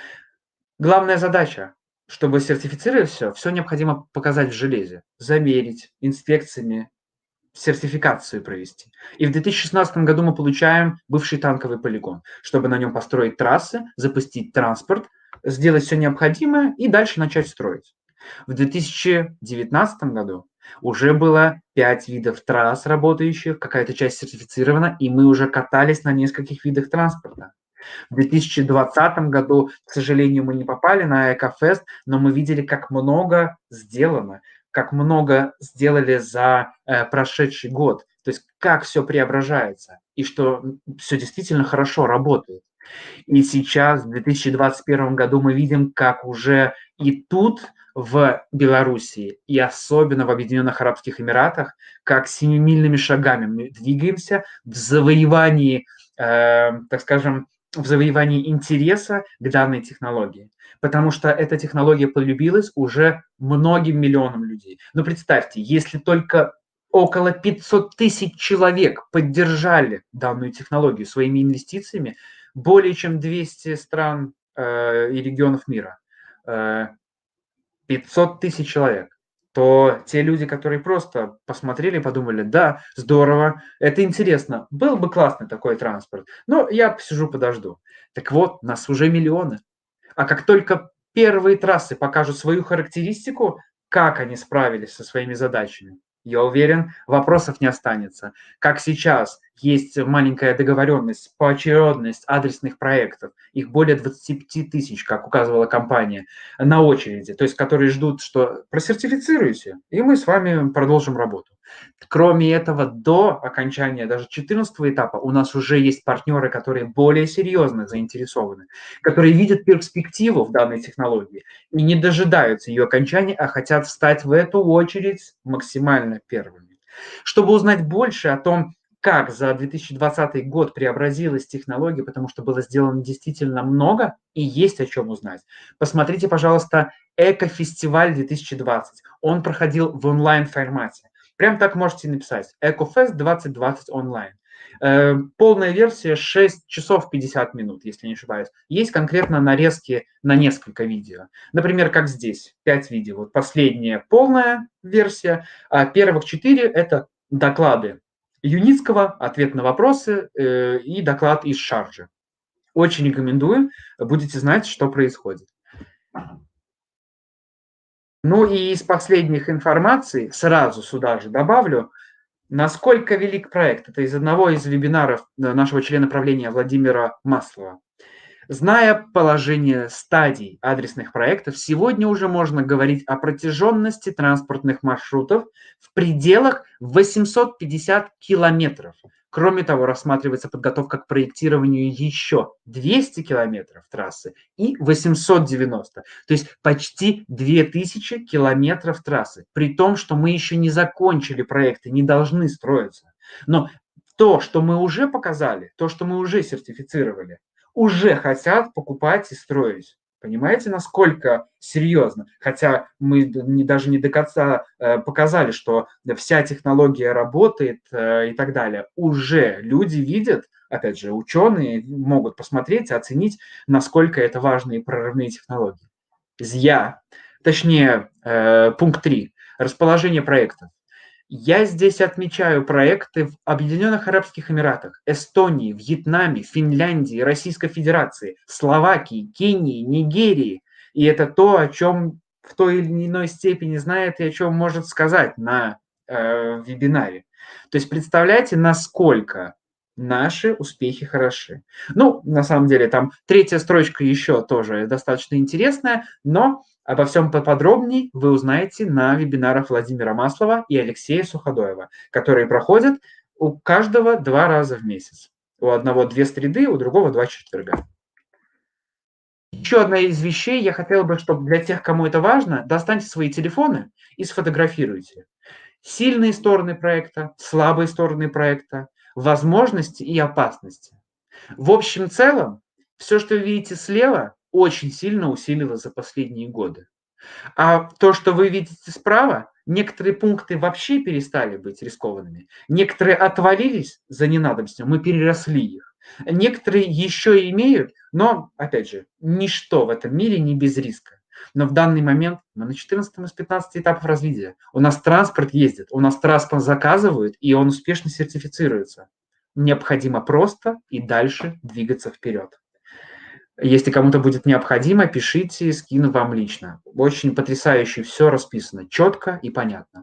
Главная задача, чтобы сертифицировать все, все необходимо показать в железе, замерить инспекциями, сертификацию провести. И в две тысячи шестнадцатом году мы получаем бывший танковый полигон, чтобы на нем построить трассы, запустить транспорт, сделать все необходимое и дальше начать строить. В две тысячи девятнадцатом году уже было пять видов трасс работающих, какая-то часть сертифицирована, и мы уже катались на нескольких видах транспорта. В две тысячи двадцатом году, к сожалению, мы не попали на Экофест, но мы видели, как много сделано, как много сделали за э, прошедший год. То есть как все преображается и что все действительно хорошо работает. И сейчас, в две тысячи двадцать первом году, мы видим, как уже и тут, в Белоруссии, и особенно в Объединенных Арабских Эмиратах, как семимильными шагами мы двигаемся в завоевании, э, так скажем, в завоевании интереса к данной технологии. Потому что эта технология полюбилась уже многим миллионам людей. Но представьте, если только около пятьсот тысяч человек поддержали данную технологию своими инвестициями, более чем двести стран э, и регионов мира, э, пятьсот тысяч человек, то те люди, которые просто посмотрели и подумали, да, здорово, это интересно, был бы классный такой транспорт, но я посижу, подожду. Так вот, нас уже миллионы. А как только первые трассы покажут свою характеристику, как они справились со своими задачами, я уверен, вопросов не останется. Как сейчас есть маленькая договоренность, поочередность адресных проектов, их более двадцати пяти тысяч, как указывала компания, на очереди, то есть которые ждут, что просертифицируйте, и мы с вами продолжим работу. Кроме этого, до окончания даже четырнадцатого этапа у нас уже есть партнеры, которые более серьезно заинтересованы, которые видят перспективу в данной технологии и не дожидаются ее окончания, а хотят встать в эту очередь максимально первыми. Чтобы узнать больше о том, как за две тысячи двадцатый год преобразилась технология, потому что было сделано действительно много и есть о чем узнать, посмотрите, пожалуйста, Экофестиваль две тысячи двадцать. Он проходил в онлайн-формате. Прям так можете написать. Экофест двадцать двадцать онлайн. Э, полная версия шесть часов пятьдесят минут, если не ошибаюсь. Есть конкретно нарезки на несколько видео. Например, как здесь, пять видео. Вот последняя полная версия, а первых четыре – это доклады Юницкого, ответ на вопросы э, и доклад из Шарджи. Очень рекомендую, будете знать, что происходит. Ну и из последних информаций сразу сюда же добавлю, насколько велик проект. Это из одного из вебинаров нашего члена правления Владимира Маслова. Зная положение стадий адресных проектов, сегодня уже можно говорить о протяженности транспортных маршрутов в пределах восемьсот пятьдесят километров. Кроме того, рассматривается подготовка к проектированию еще двухсот километров трассы и восемьсот девяносто, то есть почти две тысячи километров трассы, при том, что мы еще не закончили проекты, не должны строиться. Но то, что мы уже показали, то, что мы уже сертифицировали, уже хотят покупать и строить. Понимаете, насколько серьезно? Хотя мы не, даже не до конца э, показали, что вся технология работает э, и так далее. Уже люди видят, опять же, ученые могут посмотреть и оценить, насколько это важные прорывные технологии. Я, точнее, э, пункт три. Расположение проектов. Я здесь отмечаю проекты в Объединенных Арабских Эмиратах, Эстонии, Вьетнаме, Финляндии, Российской Федерации, Словакии, Кении, Нигерии. И это то, о чем в той или иной степени знает и о чем может сказать на э, вебинаре. То есть представляете, насколько наши успехи хороши. Ну, на самом деле, там третья строчка еще тоже достаточно интересная, но обо всем поподробнее вы узнаете на вебинарах Владимира Маслова и Алексея Суходоева, которые проходят у каждого два раза в месяц. У одного две среды, у другого два четверга. Еще одна из вещей, я хотел бы, чтобы для тех, кому это важно, достаньте свои телефоны и сфотографируйте. Сильные стороны проекта, слабые стороны проекта, возможности и опасности. В общем целом, все, что вы видите слева, очень сильно усилилось за последние годы. А то, что вы видите справа, некоторые пункты вообще перестали быть рискованными. Некоторые отвалились за ненадобностью, мы переросли их. Некоторые еще имеют, но, опять же, ничто в этом мире не без риска. Но в данный момент мы на четырнадцатом из пятнадцати этапов развития. У нас транспорт ездит, у нас транспорт заказывают, и он успешно сертифицируется. Необходимо просто и дальше двигаться вперед. Если кому-то будет необходимо, пишите, скину вам лично. Очень потрясающе, все расписано четко и понятно.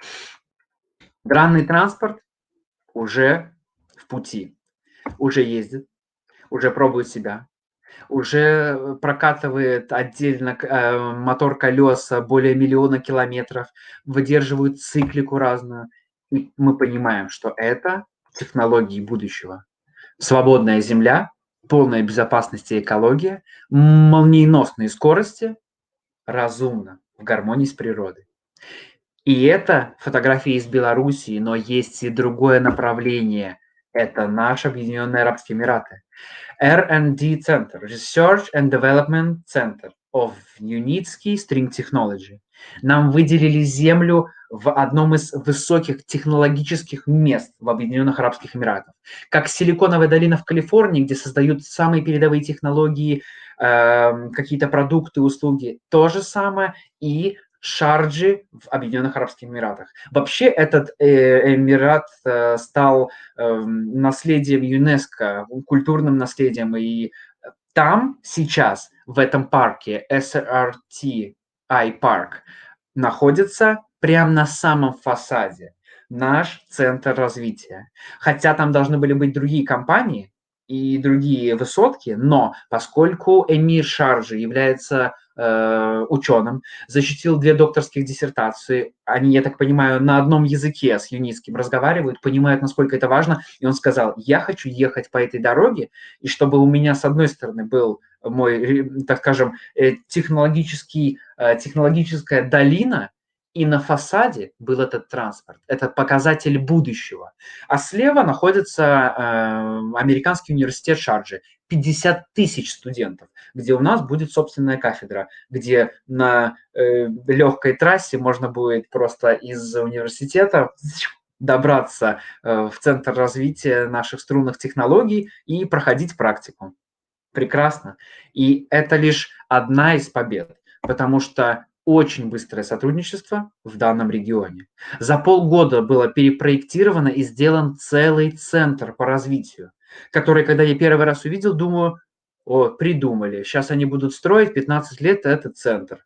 Дранный транспорт уже в пути, уже ездит, уже пробует себя, уже прокатывает отдельно э, мотор колеса более миллиона километров, выдерживают циклику разную. И мы понимаем, что это технологии будущего. Свободная земля, полная безопасность и экология, молниеносные скорости, разумно, в гармонии с природой. И это фотографии из Белоруссии, но есть и другое направление. Это наш Объединенные Арабские Эмираты. эр энд ди Center, Research and Development Center of Unitsky String Technology. Нам выделили землю в одном из высоких технологических мест в Объединенных Арабских Эмиратах. Как Силиконовая долина в Калифорнии, где создают самые передовые технологии, э, какие-то продукты, услуги. То же самое и Шарджи в Объединенных Арабских Эмиратах. Вообще этот э, Эмират э, стал э, наследием ЮНЕСКО, культурным наследием. И там сейчас, в этом парке, эс эр ти ай парк, находится прямо на самом фасаде наш центр развития. Хотя там должны были быть другие компании и другие высотки, но поскольку эмир Шарджи является э, ученым, защитил две докторских диссертации, они, я так понимаю, на одном языке с юнитским разговаривают, понимают, насколько это важно, и он сказал: я хочу ехать по этой дороге, и чтобы у меня с одной стороны был мой, так скажем, э, технологический, э, технологическая долина, и на фасаде был этот транспорт. Это показатель будущего. А слева находится э, американский университет Шарджи. пятьдесят тысяч студентов, где у нас будет собственная кафедра, где на э, легкой трассе можно будет просто из университета добраться э, в центр развития наших струнных технологий и проходить практику. Прекрасно. И это лишь одна из побед, потому что очень быстрое сотрудничество в данном регионе. За полгода было перепроектировано и сделан целый центр по развитию, который, когда я первый раз увидел, думаю: о, придумали, сейчас они будут строить пятнадцать лет этот центр,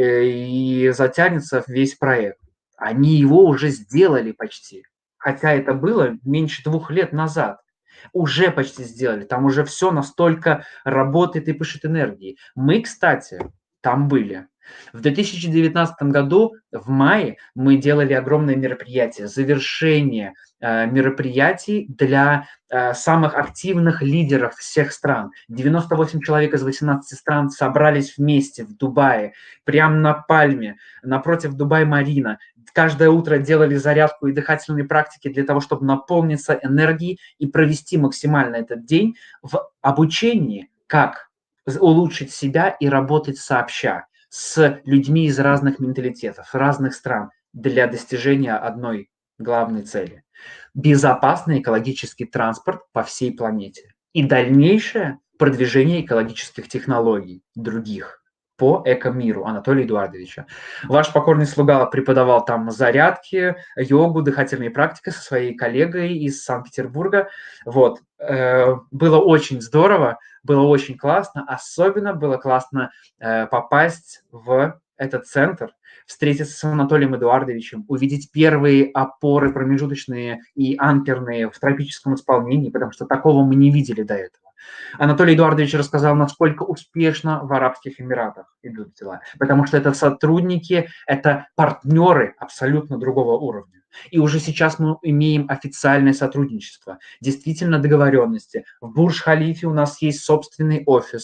и затянется весь проект. Они его уже сделали почти, хотя это было меньше двух лет назад. Уже почти сделали, там уже все настолько работает и пышет энергией. Мы, кстати, там были. В две тысячи девятнадцатом году, в мае, мы делали огромное мероприятие, завершение э, мероприятий для э, самых активных лидеров всех стран. девяносто восемь человек из восемнадцати стран собрались вместе в Дубае, прямо на Пальме, напротив Дубай-Марина. Каждое утро делали зарядку и дыхательные практики для того, чтобы наполниться энергией и провести максимально этот день в обучении, как улучшить себя и работать сообща с людьми из разных менталитетов, разных стран для достижения одной главной цели – безопасный экологический транспорт по всей планете и дальнейшее продвижение экологических технологий других по экомиру Анатолия Эдуардовича. Ваш покорный слуга преподавал там зарядки, йогу, дыхательные практики со своей коллегой из Санкт-Петербурга. Вот. Было очень здорово, было очень классно. Особенно было классно попасть в этот центр, встретиться с Анатолием Эдуардовичем, увидеть первые опоры промежуточные и анкерные в тропическом исполнении, потому что такого мы не видели до этого. Анатолий Эдуардович рассказал, насколько успешно в Арабских Эмиратах идут дела, потому что это сотрудники, это партнеры абсолютно другого уровня. И уже сейчас мы имеем официальное сотрудничество, действительно договоренности. В Бурдж-Халифе у нас есть собственный офис.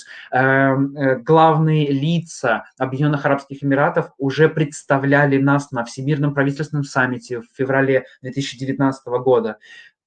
Главные лица Объединенных Арабских Эмиратов уже представляли нас на Всемирном правительственном саммите в феврале две тысячи девятнадцатого года.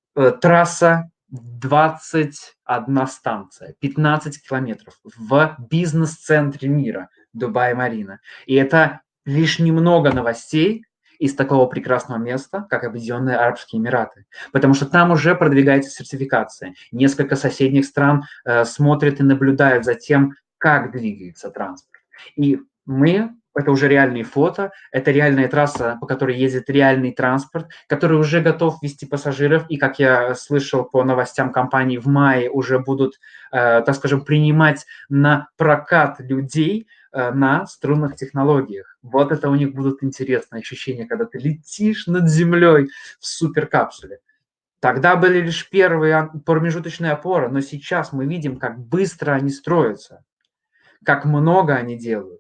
Трасса двадцать одна станция, пятнадцать километров в бизнес-центре мира Дубай-Марина. И это лишь немного новостей из такого прекрасного места, как Объединенные Арабские Эмираты. Потому что там уже продвигается сертификация. Несколько соседних стран э, смотрят и наблюдают за тем, как двигается транспорт. И мы... Это уже реальные фото, это реальная трасса, по которой ездит реальный транспорт, который уже готов везти пассажиров. И, как я слышал по новостям компании, в мае уже будут, э, так скажем, принимать на прокат людей э, на струнных технологиях. Вот это у них будут интересные ощущения, когда ты летишь над землей в суперкапсуле. Тогда были лишь первые промежуточные опоры, но сейчас мы видим, как быстро они строятся, как много они делают.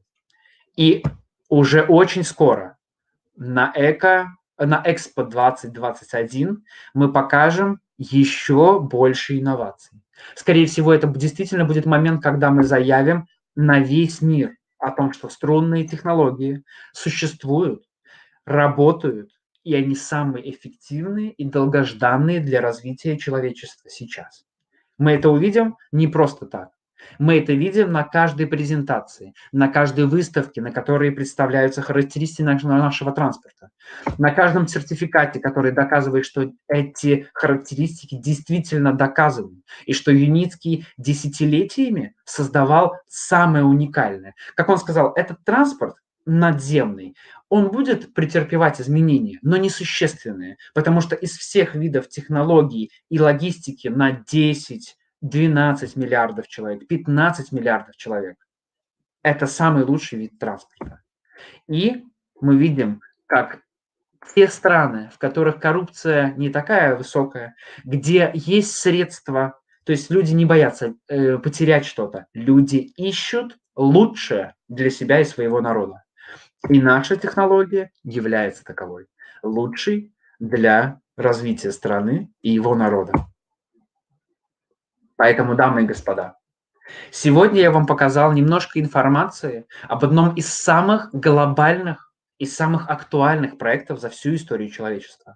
И уже очень скоро на, Эко, на Экспо двадцать двадцать один мы покажем еще больше инноваций. Скорее всего, это действительно будет момент, когда мы заявим на весь мир о том, что струнные технологии существуют, работают, и они самые эффективные и долгожданные для развития человечества сейчас. Мы это увидим не просто так. Мы это видим на каждой презентации, на каждой выставке, на которой представляются характеристики нашего транспорта, на каждом сертификате, который доказывает, что эти характеристики действительно доказаны, и что Юницкий десятилетиями создавал самое уникальное. Как он сказал, этот транспорт надземный, он будет претерпевать изменения, но несущественные, потому что из всех видов технологий и логистики на десять двенадцать миллиардов человек, пятнадцать миллиардов человек. Это самый лучший вид транспорта. И мы видим, как те страны, в которых коррупция не такая высокая, где есть средства, то есть люди не боятся э, потерять что-то, люди ищут лучшее для себя и своего народа. И наша технология является таковой, лучшей для развития страны и его народа. Поэтому, дамы и господа, сегодня я вам показал немножко информации об одном из самых глобальных и самых актуальных проектов за всю историю человечества.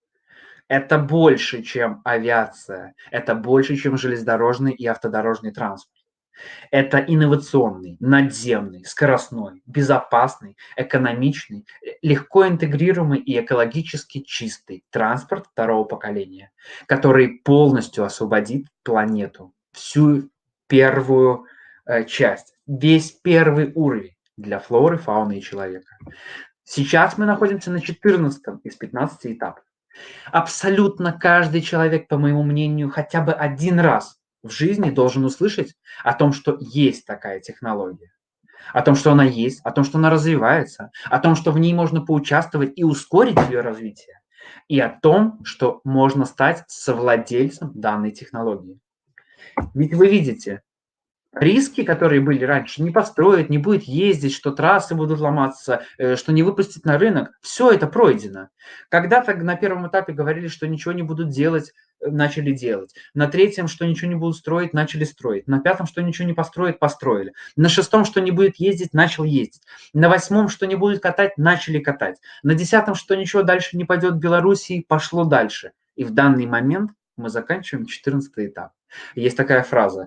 Это больше, чем авиация, это больше, чем железнодорожный и автодорожный транспорт. Это инновационный, надземный, скоростной, безопасный, экономичный, легко интегрируемый и экологически чистый транспорт второго поколения, который полностью освободит планету, всю первую э, часть, весь первый уровень для флоры, фауны и человека. Сейчас мы находимся на четырнадцатом из пятнадцати этапов. Абсолютно каждый человек, по моему мнению, хотя бы один раз в жизни должен услышать о том, что есть такая технология, о том, что она есть, о том, что она развивается, о том, что в ней можно поучаствовать и ускорить ее развитие, и о том, что можно стать совладельцем данной технологии. Ведь вы видите, риски, которые были раньше, не построить, не будет ездить, что трассы будут ломаться, что не выпустить на рынок, все это пройдено. Когда-то на первом этапе говорили, что ничего не будут делать, начали делать. На третьем, что ничего не будут строить, начали строить. На пятом, что ничего не построят, построили. На шестом, что не будет ездить, начал ездить. На восьмом, что не будет катать, начали катать. На десятом, что ничего дальше не пойдет в Белоруссии, пошло дальше. И в данный момент мы заканчиваем четырнадцатый этап. Есть такая фраза: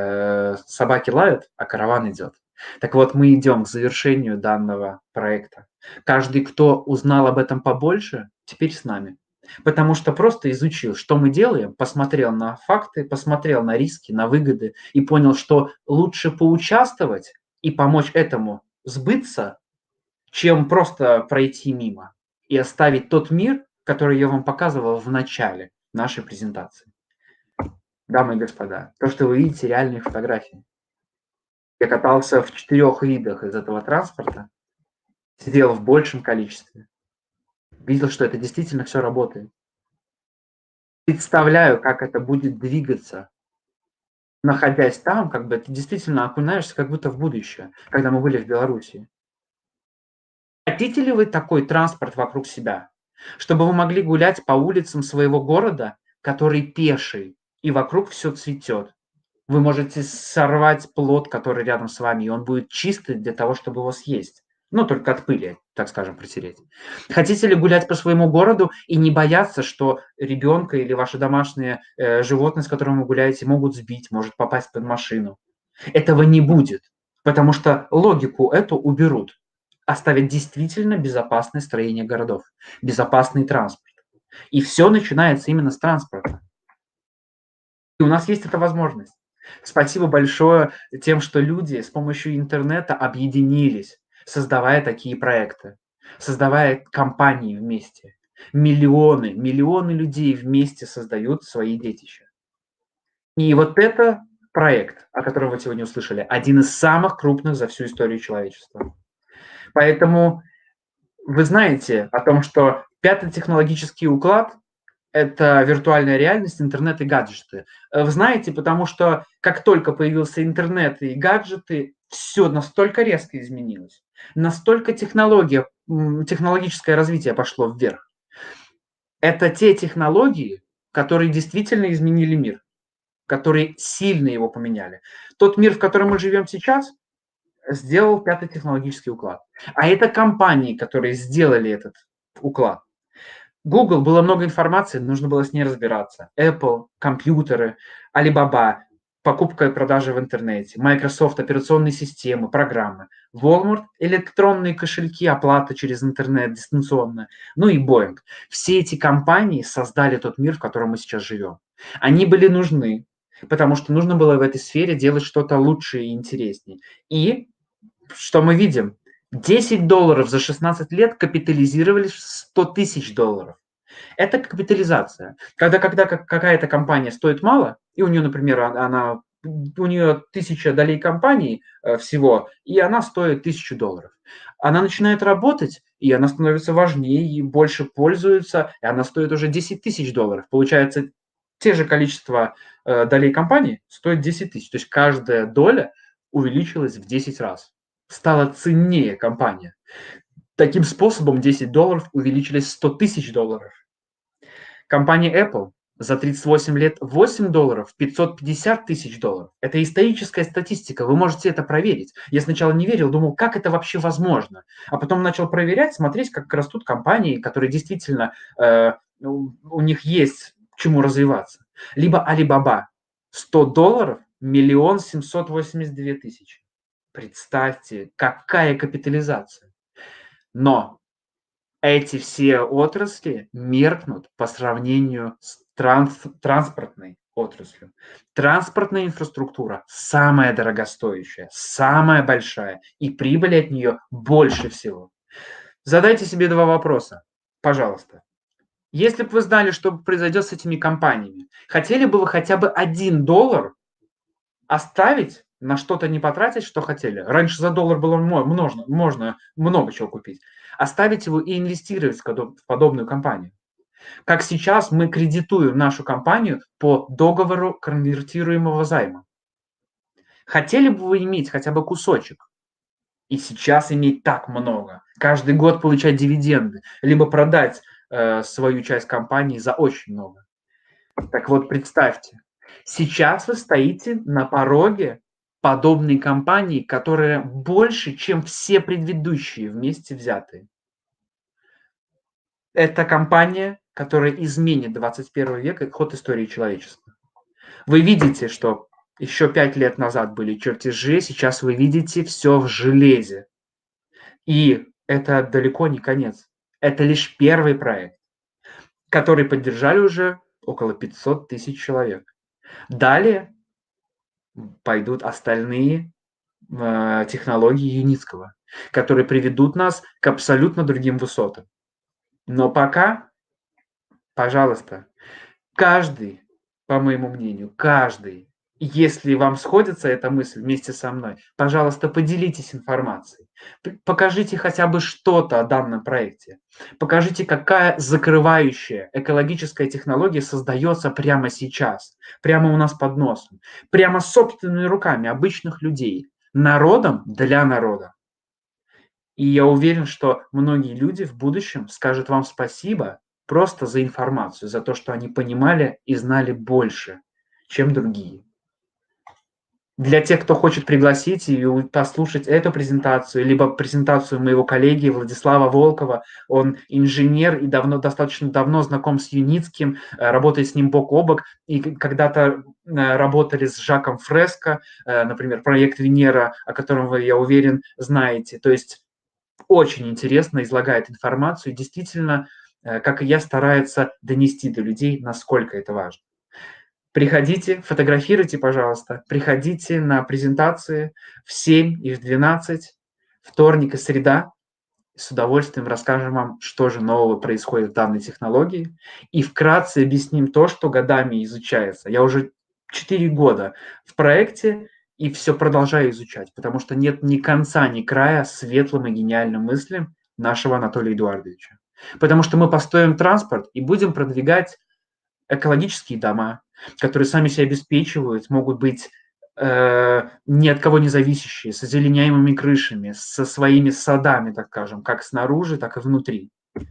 собаки лают, а караван идет. Так вот, мы идем к завершению данного проекта. Каждый, кто узнал об этом побольше, теперь с нами. Потому что просто изучил, что мы делаем, посмотрел на факты, посмотрел на риски, на выгоды и понял, что лучше поучаствовать и помочь этому сбыться, чем просто пройти мимо и оставить тот мир, который я вам показывал в начале нашей презентации. Дамы и господа, то, что вы видите, реальные фотографии. Я катался в четырех видах из этого транспорта, сидел в большем количестве, видел, что это действительно все работает. Представляю, как это будет двигаться, находясь там, как бы ты действительно окунаешься как будто в будущее, когда мы были в Беларуси. Хотите ли вы такой транспорт вокруг себя, чтобы вы могли гулять по улицам своего города, который пеший, и вокруг все цветет? Вы можете сорвать плод, который рядом с вами, и он будет чистый для того, чтобы его съесть. Ну, только от пыли, так скажем, протереть. Хотите ли гулять по своему городу и не бояться, что ребенка или ваше домашнее э, животное, с которым вы гуляете, могут сбить, может попасть под машину? Этого не будет, потому что логику эту уберут. Оставят действительно безопасное строение городов, безопасный транспорт. И все начинается именно с транспорта. И у нас есть эта возможность. Спасибо большое тем, что люди с помощью интернета объединились, создавая такие проекты, создавая компании вместе. Миллионы, миллионы людей вместе создают свои детища. И вот это проект, о котором вы сегодня услышали, один из самых крупных за всю историю человечества. Поэтому вы знаете о том, что пятый технологический уклад – это виртуальная реальность, интернет и гаджеты. Вы знаете, потому что как только появился интернет и гаджеты, все настолько резко изменилось. Настолько технология, технологическое развитие пошло вверх. Это те технологии, которые действительно изменили мир, которые сильно его поменяли. Тот мир, в котором мы живем сейчас, сделал пятый технологический уклад. А это компании, которые сделали этот уклад. Google, было много информации, нужно было с ней разбираться. Apple, компьютеры, Alibaba, покупка и продажа в интернете, Microsoft, операционные системы, программы, Walmart, электронные кошельки, оплата через интернет дистанционно, ну и Boeing. Все эти компании создали тот мир, в котором мы сейчас живем. Они были нужны, потому что нужно было в этой сфере делать что-то лучше и интереснее. И что мы видим? десять долларов за шестнадцать лет капитализировались в сто тысяч долларов. Это капитализация. Когда, когда какая-то компания стоит мало, и у нее, например, она у нее тысяча долей компании э, всего, и она стоит тысячу долларов. Она начинает работать, и она становится важнее, и больше пользуется, и она стоит уже десять тысяч долларов. Получается, те же количество э, долей компании стоит десять тысяч. То есть каждая доля увеличилась в десять раз. Стала ценнее компания. Таким способом десять долларов увеличились в сто тысяч долларов. Компания Apple за тридцать восемь лет восемь долларов, пятьсот пятьдесят тысяч долларов. Это историческая статистика, вы можете это проверить. Я сначала не верил, думал, как это вообще возможно. А потом начал проверять, смотреть, как растут компании, которые действительно, э, у них есть к чему развиваться. Либо Alibaba, сто долларов, миллион семьсот восемьдесят две тысячи. Представьте, какая капитализация. Но эти все отрасли меркнут по сравнению с транс, транспортной отраслью. Транспортная инфраструктура самая дорогостоящая, самая большая, и прибыли от нее больше всего. Задайте себе два вопроса, пожалуйста. Если бы вы знали, что произойдет с этими компаниями, хотели бы вы хотя бы один доллар оставить, на что-то не потратить, что хотели? Раньше за доллар было можно, можно много чего купить. Оставить его и инвестировать в подобную компанию. Как сейчас мы кредитуем нашу компанию по договору конвертируемого займа. Хотели бы вы иметь хотя бы кусочек? И сейчас иметь так много. Каждый год получать дивиденды. Либо продать э, свою часть компании за очень много. Так вот, представьте. Сейчас вы стоите на пороге подобной компании, которая больше, чем все предыдущие вместе взятые. Это компания, которая изменит двадцать первый век и ход истории человечества. Вы видите, что еще пять лет назад были чертежи, сейчас вы видите все в железе. И это далеко не конец. Это лишь первый проект, который поддержали уже около пятьсот тысяч человек. Далее пойдут остальные э, технологии Юницкого, которые приведут нас к абсолютно другим высотам. Но пока, пожалуйста, каждый, по моему мнению, каждый, если вам сходится эта мысль вместе со мной, пожалуйста, поделитесь информацией. Покажите хотя бы что-то о данном проекте. Покажите, какая закрывающая экологическая технология создается прямо сейчас, прямо у нас под носом, прямо собственными руками обычных людей, народом для народа. И я уверен, что многие люди в будущем скажут вам спасибо просто за информацию, за то, что они понимали и знали больше, чем другие. Для тех, кто хочет пригласить и послушать эту презентацию, либо презентацию моего коллеги Владислава Волкова, он инженер и давно, достаточно давно знаком с Юницким, работает с ним бок о бок, и когда-то работали с Жаком Фреско, например, проект Венера, о котором вы, я уверен, знаете. То есть очень интересно излагает информацию, и действительно, как и я, старается донести до людей, насколько это важно. Приходите, фотографируйте, пожалуйста. Приходите на презентации в семь и в двенадцать, вторник и среда. С удовольствием расскажем вам, что же нового происходит в данной технологии. И вкратце объясним то, что годами изучается. Я уже четыре года в проекте и все продолжаю изучать, потому что нет ни конца, ни края светлым и гениальным мыслям нашего Анатолия Эдуардовича. Потому что мы построим транспорт и будем продвигать экологические дома, которые сами себя обеспечивают, могут быть э, ни от кого не зависящие, с озеленяемыми крышами, со своими садами, так скажем, как снаружи, так и внутри.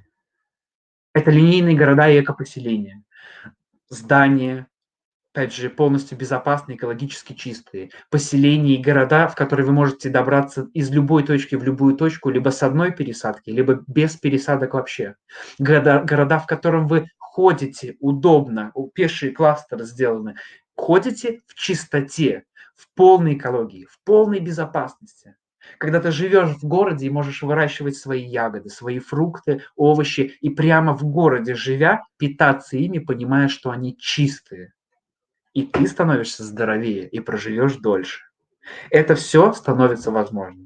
Это линейные города и экопоселения, здания, опять же, полностью безопасные, экологически чистые, поселения и города, в которые вы можете добраться из любой точки в любую точку, либо с одной пересадки, либо без пересадок вообще. Города, города в котором вы ходите удобно, пешие кластеры сделаны, ходите в чистоте, в полной экологии, в полной безопасности. Когда ты живешь в городе и можешь выращивать свои ягоды, свои фрукты, овощи, и прямо в городе живя, питаться ими, понимая, что они чистые. И ты становишься здоровее и проживешь дольше. Это все становится возможным.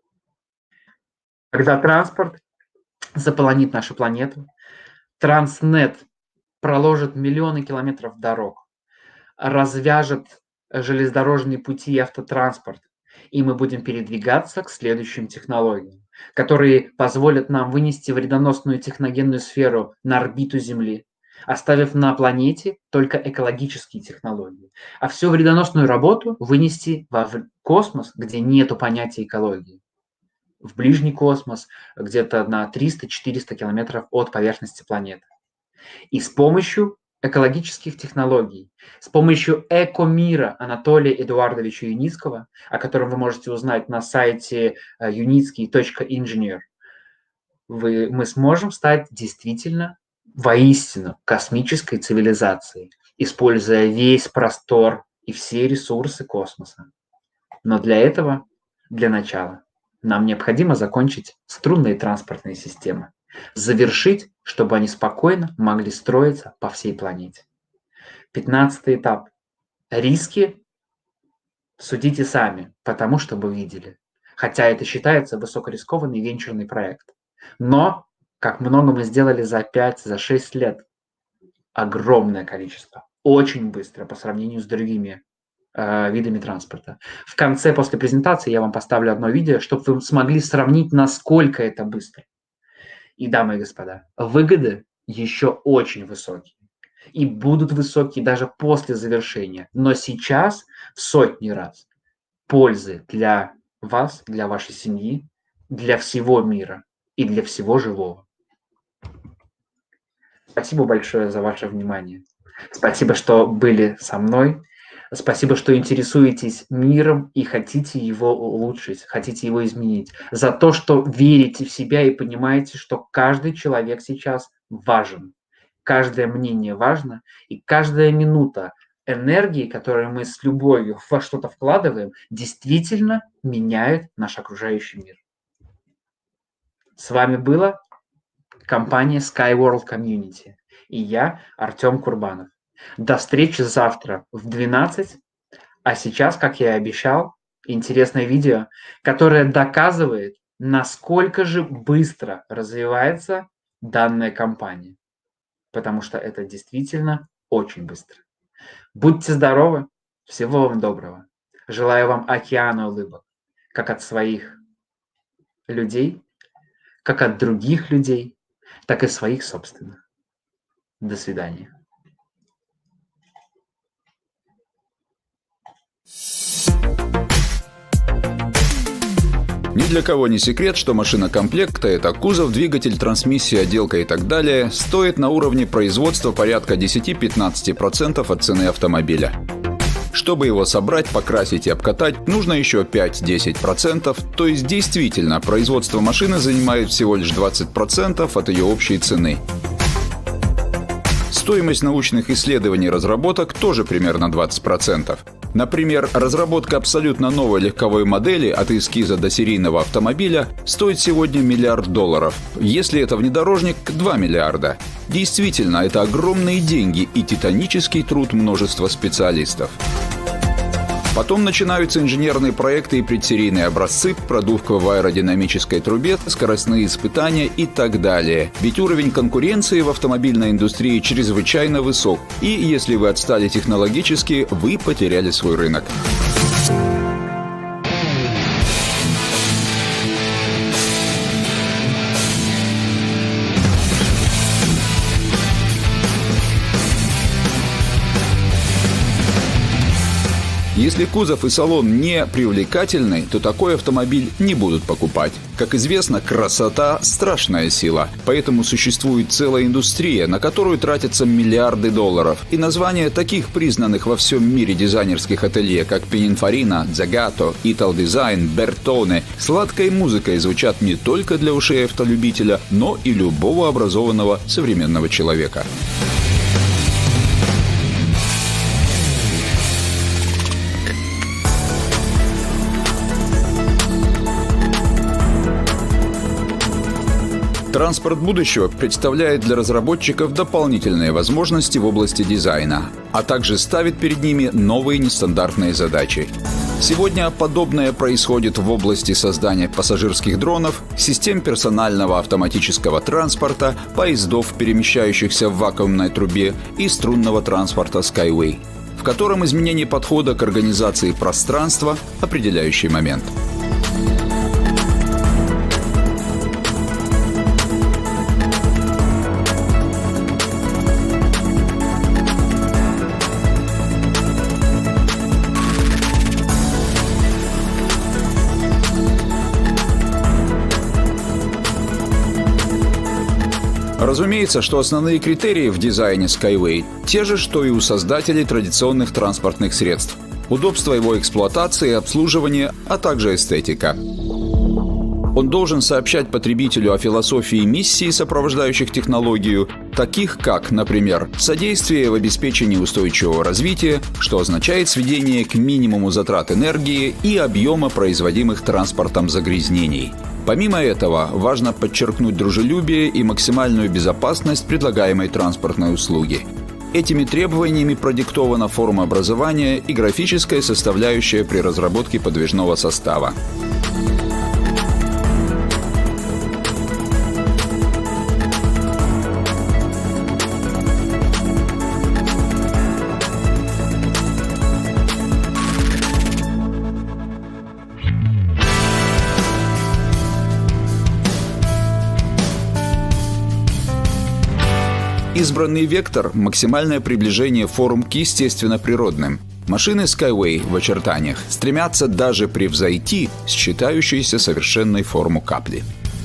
Когда транспорт заполонит нашу планету, Транснет проложит миллионы километров дорог, развяжет железнодорожные пути и автотранспорт. И мы будем передвигаться к следующим технологиям, которые позволят нам вынести вредоносную техногенную сферу на орбиту Земли, оставив на планете только экологические технологии, а всю вредоносную работу вынести в космос, где нету понятия экологии, в ближний космос, где-то на триста-четыреста километров от поверхности планеты. И с помощью экологических технологий, с помощью экомира Анатолия Эдуардовича Юницкого, о котором вы можете узнать на сайте юницкий точка инженер, вы, мы сможем стать действительно воистину космической цивилизацией, используя весь простор и все ресурсы космоса. Но для этого, для начала, нам необходимо закончить струнные транспортные системы, завершить, чтобы они спокойно могли строиться по всей планете. Пятнадцатый этап. Риски судите сами, потому что вы видели. Хотя это считается высокорискованный венчурный проект. Но, как много мы сделали за пять, за шесть лет, огромное количество, очень быстро по сравнению с другими э, видами транспорта. В конце, после презентации, я вам поставлю одно видео, чтобы вы смогли сравнить, насколько это быстро. И, дамы и господа, выгоды еще очень высокие. И будут высокие даже после завершения. Но сейчас в сотни раз пользы для вас, для вашей семьи, для всего мира и для всего живого. Спасибо большое за ваше внимание. Спасибо, что были со мной. Спасибо, что интересуетесь миром и хотите его улучшить, хотите его изменить. За то, что верите в себя и понимаете, что каждый человек сейчас важен. Каждое мнение важно, и каждая минута энергии, которую мы с любовью во что-то вкладываем, действительно меняет наш окружающий мир. С вами была компания SkyWorld Community и я, Артем Курбанов. До встречи завтра в двенадцать, а сейчас, как я и обещал, интересное видео, которое доказывает, насколько же быстро развивается данная компания, потому что это действительно очень быстро. Будьте здоровы, всего вам доброго. Желаю вам океана улыбок, как от своих людей, как от других людей, так и своих собственных. До свидания. Ни для кого не секрет, что машина комплекта – это кузов, двигатель, трансмиссия, отделка и так далее – стоит на уровне производства порядка десять-пятнадцать процентов от цены автомобиля. Чтобы его собрать, покрасить и обкатать, нужно еще пять-десять процентов, то есть действительно производство машины занимает всего лишь двадцать процентов от ее общей цены. Стоимость научных исследований и разработок тоже примерно двадцать процентов. Например, разработка абсолютно новой легковой модели от эскиза до серийного автомобиля стоит сегодня миллиард долларов. Если это внедорожник – два миллиарда. Действительно, это огромные деньги и титанический труд множества специалистов. Потом начинаются инженерные проекты и предсерийные образцы, продувка в аэродинамической трубе, скоростные испытания и так далее. Ведь уровень конкуренции в автомобильной индустрии чрезвычайно высок. И если вы отстали технологически, вы потеряли свой рынок. Если кузов и салон не привлекательны, то такой автомобиль не будут покупать. Как известно, красота – страшная сила. Поэтому существует целая индустрия, на которую тратятся миллиарды долларов. И названия таких признанных во всем мире дизайнерских ателье, как Pininfarina, Zagato, Ital Design, Bertone, сладкой музыкой звучат не только для ушей автолюбителя, но и любого образованного современного человека. Транспорт будущего представляет для разработчиков дополнительные возможности в области дизайна, а также ставит перед ними новые нестандартные задачи. Сегодня подобное происходит в области создания пассажирских дронов, систем персонального автоматического транспорта, поездов, перемещающихся в вакуумной трубе, и струнного транспорта Skyway. В котором изменение подхода к организации пространства – определяющий момент. Разумеется, что основные критерии в дизайне Skyway те же, что и у создателей традиционных транспортных средств. Удобство его эксплуатации и обслуживания, а также эстетика. Он должен сообщать потребителю о философии и миссии, сопровождающих технологию, таких как, например, содействие в обеспечении устойчивого развития, что означает сведение к минимуму затрат энергии и объема производимых транспортом загрязнений. Помимо этого, важно подчеркнуть дружелюбие и максимальную безопасность предлагаемой транспортной услуги. Этими требованиями продиктована форма образования и графическая составляющая при разработке подвижного состава. Избранный вектор – максимальное приближение форм к естественно-природным. Машины Skyway в очертаниях стремятся даже превзойти считающуюся совершенной форму капли.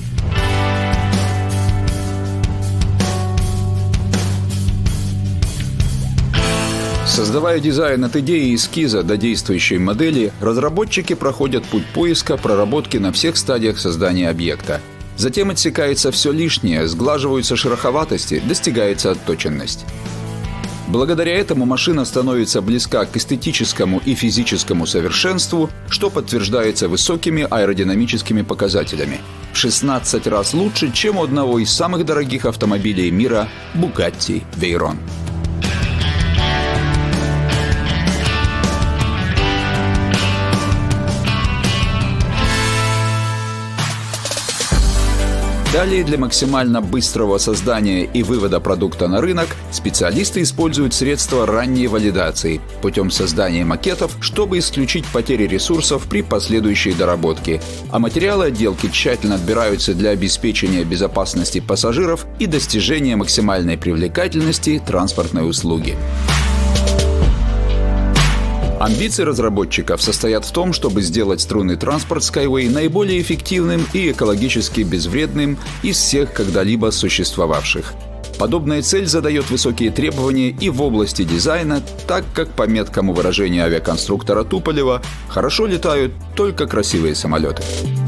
Создавая дизайн от идеи и эскиза до действующей модели, разработчики проходят путь поиска, проработки на всех стадиях создания объекта. Затем отсекается все лишнее, сглаживаются шероховатости, достигается отточенность. Благодаря этому машина становится близка к эстетическому и физическому совершенству, что подтверждается высокими аэродинамическими показателями. В шестнадцать раз лучше, чем у одного из самых дорогих автомобилей мира – Bugatti Veyron. Далее, для максимально быстрого создания и вывода продукта на рынок, специалисты используют средства ранней валидации путем создания макетов, чтобы исключить потери ресурсов при последующей доработке. А материалы отделки тщательно отбираются для обеспечения безопасности пассажиров и достижения максимальной привлекательности транспортной услуги. Амбиции разработчиков состоят в том, чтобы сделать струнный транспорт Skyway наиболее эффективным и экологически безвредным из всех когда-либо существовавших. Подобная цель задает высокие требования и в области дизайна, так как, по меткому выражению авиаконструктора Туполева, хорошо летают только красивые самолеты.